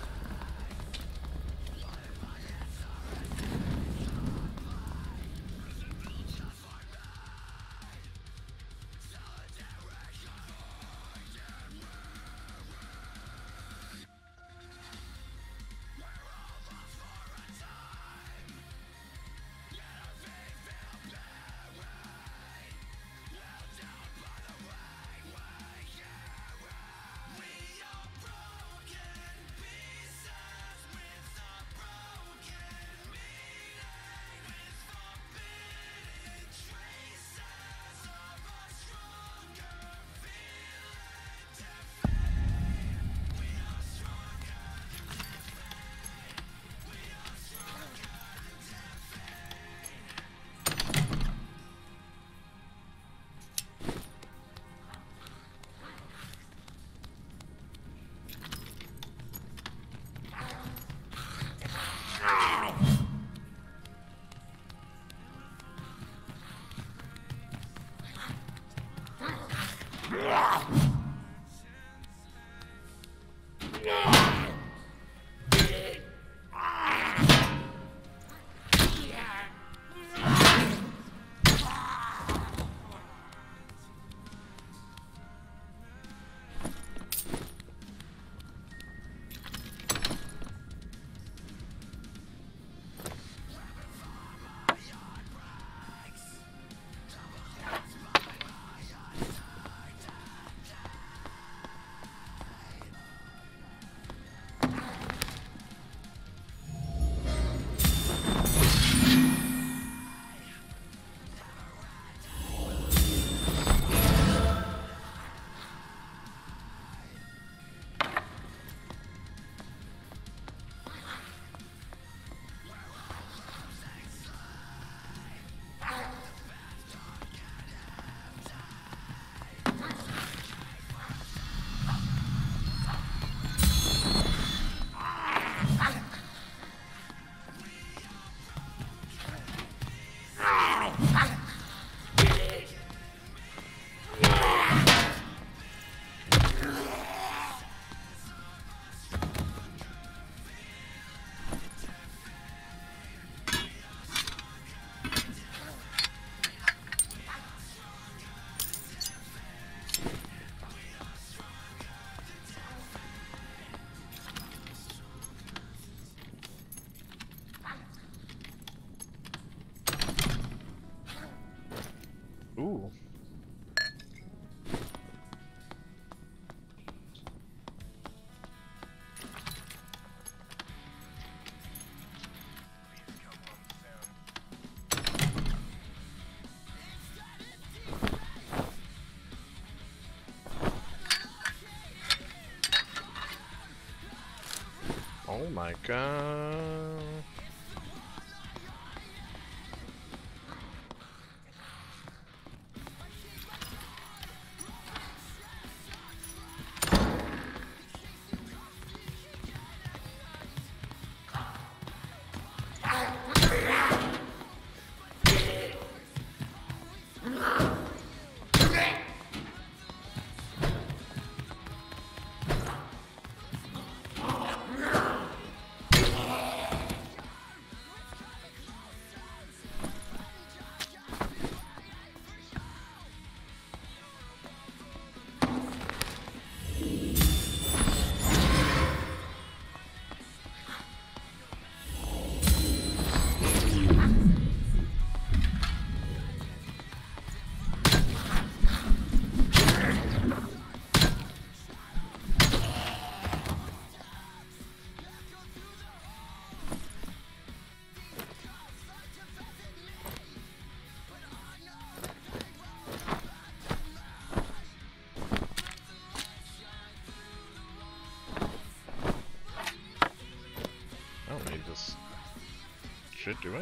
Ooh. Oh my god. I don't need this shit, do I?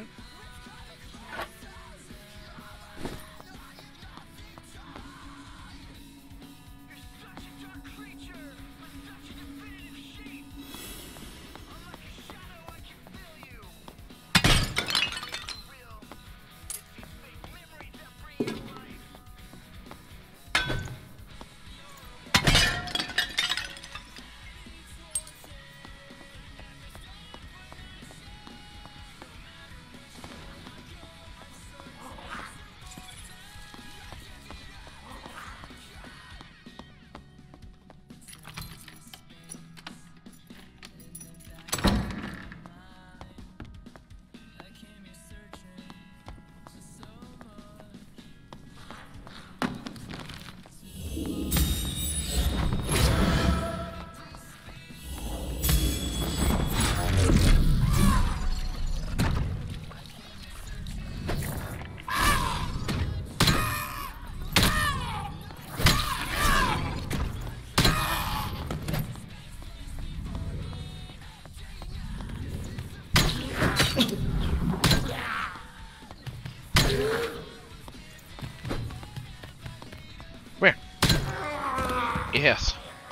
Yes.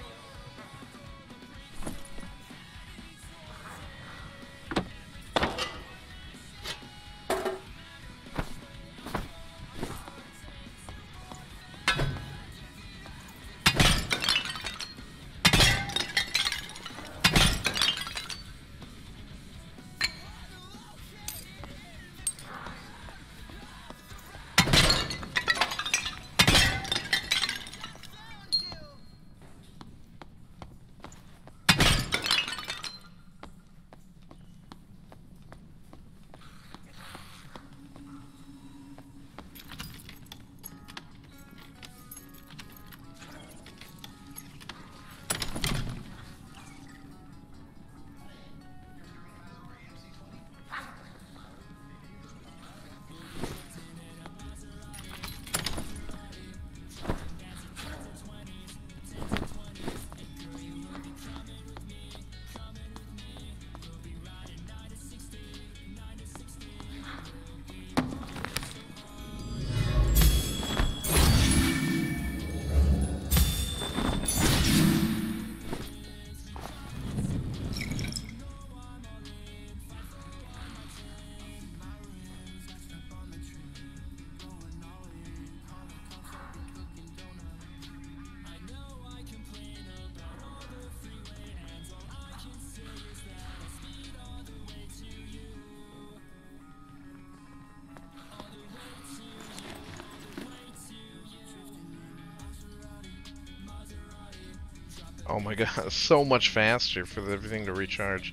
Oh my god, so much faster for everything to recharge.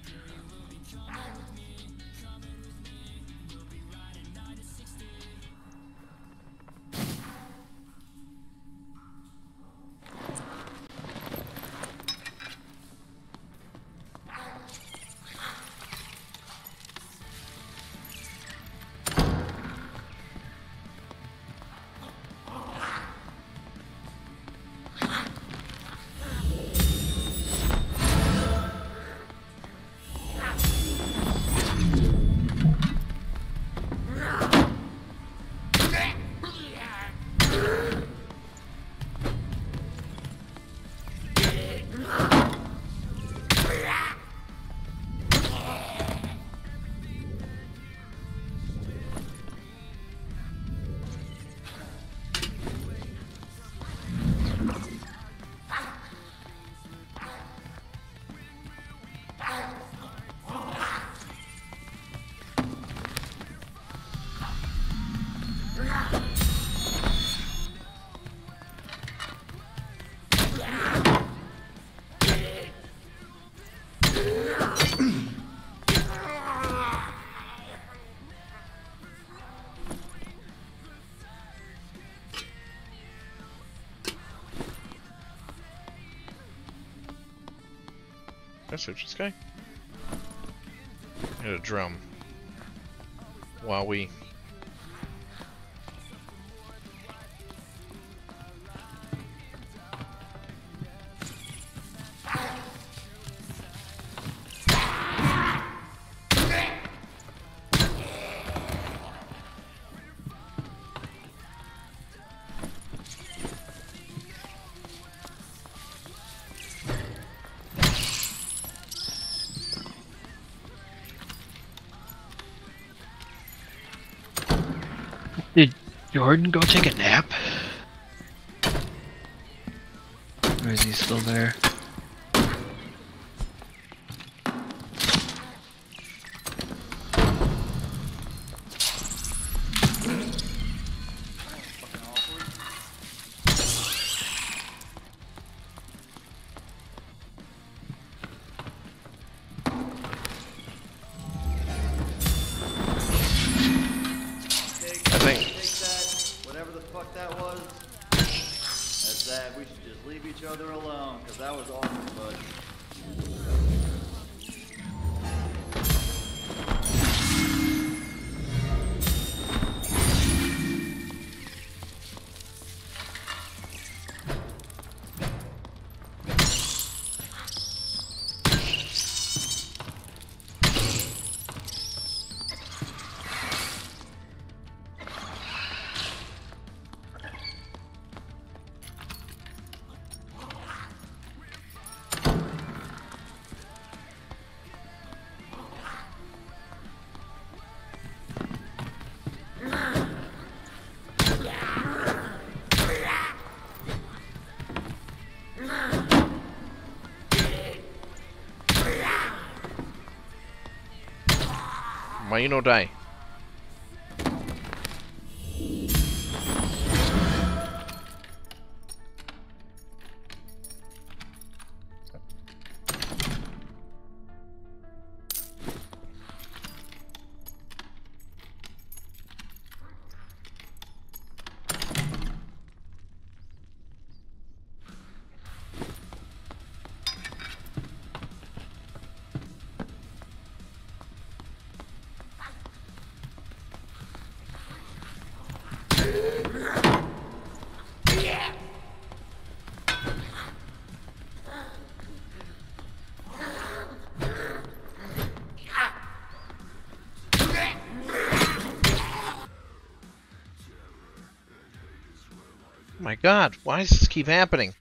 Can I search this guy? I had a drum. Wowee. Did Jordan go take a nap? Or is he still there? We should just leave each other alone, because that was awesome, bud. Why you no die? Oh my god, why does this keep happening?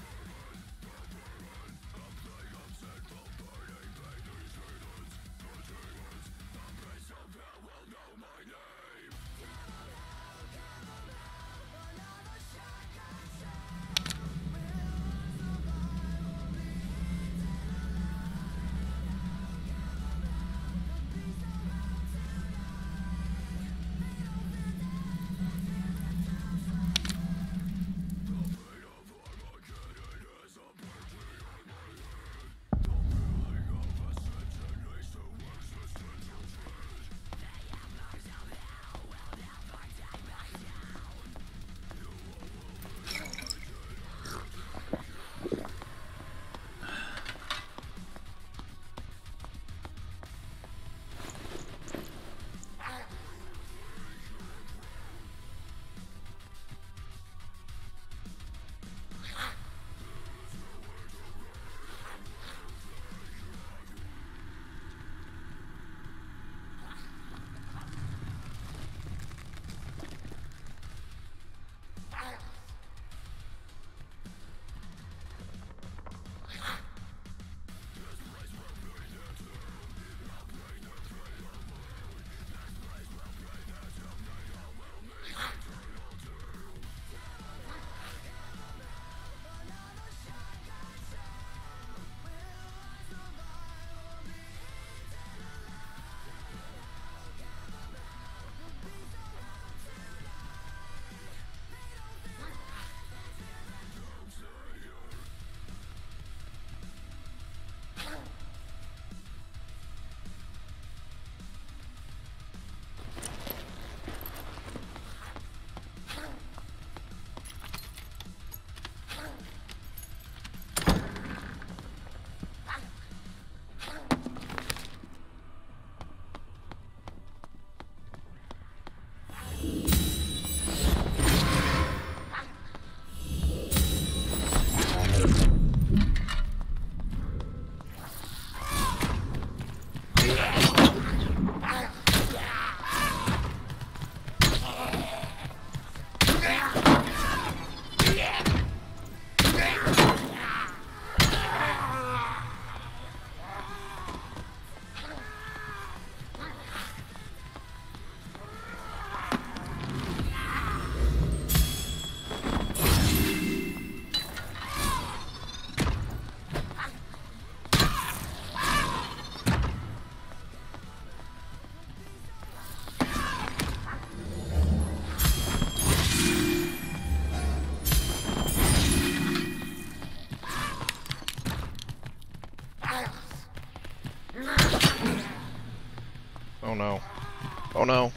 Oh no. Oh no.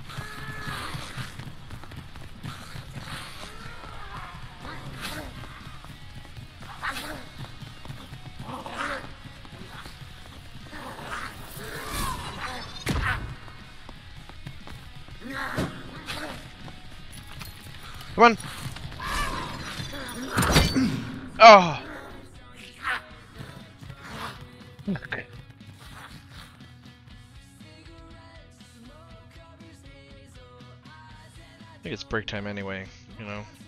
Come on. Oh. Okay. I think it's break time anyway, you know.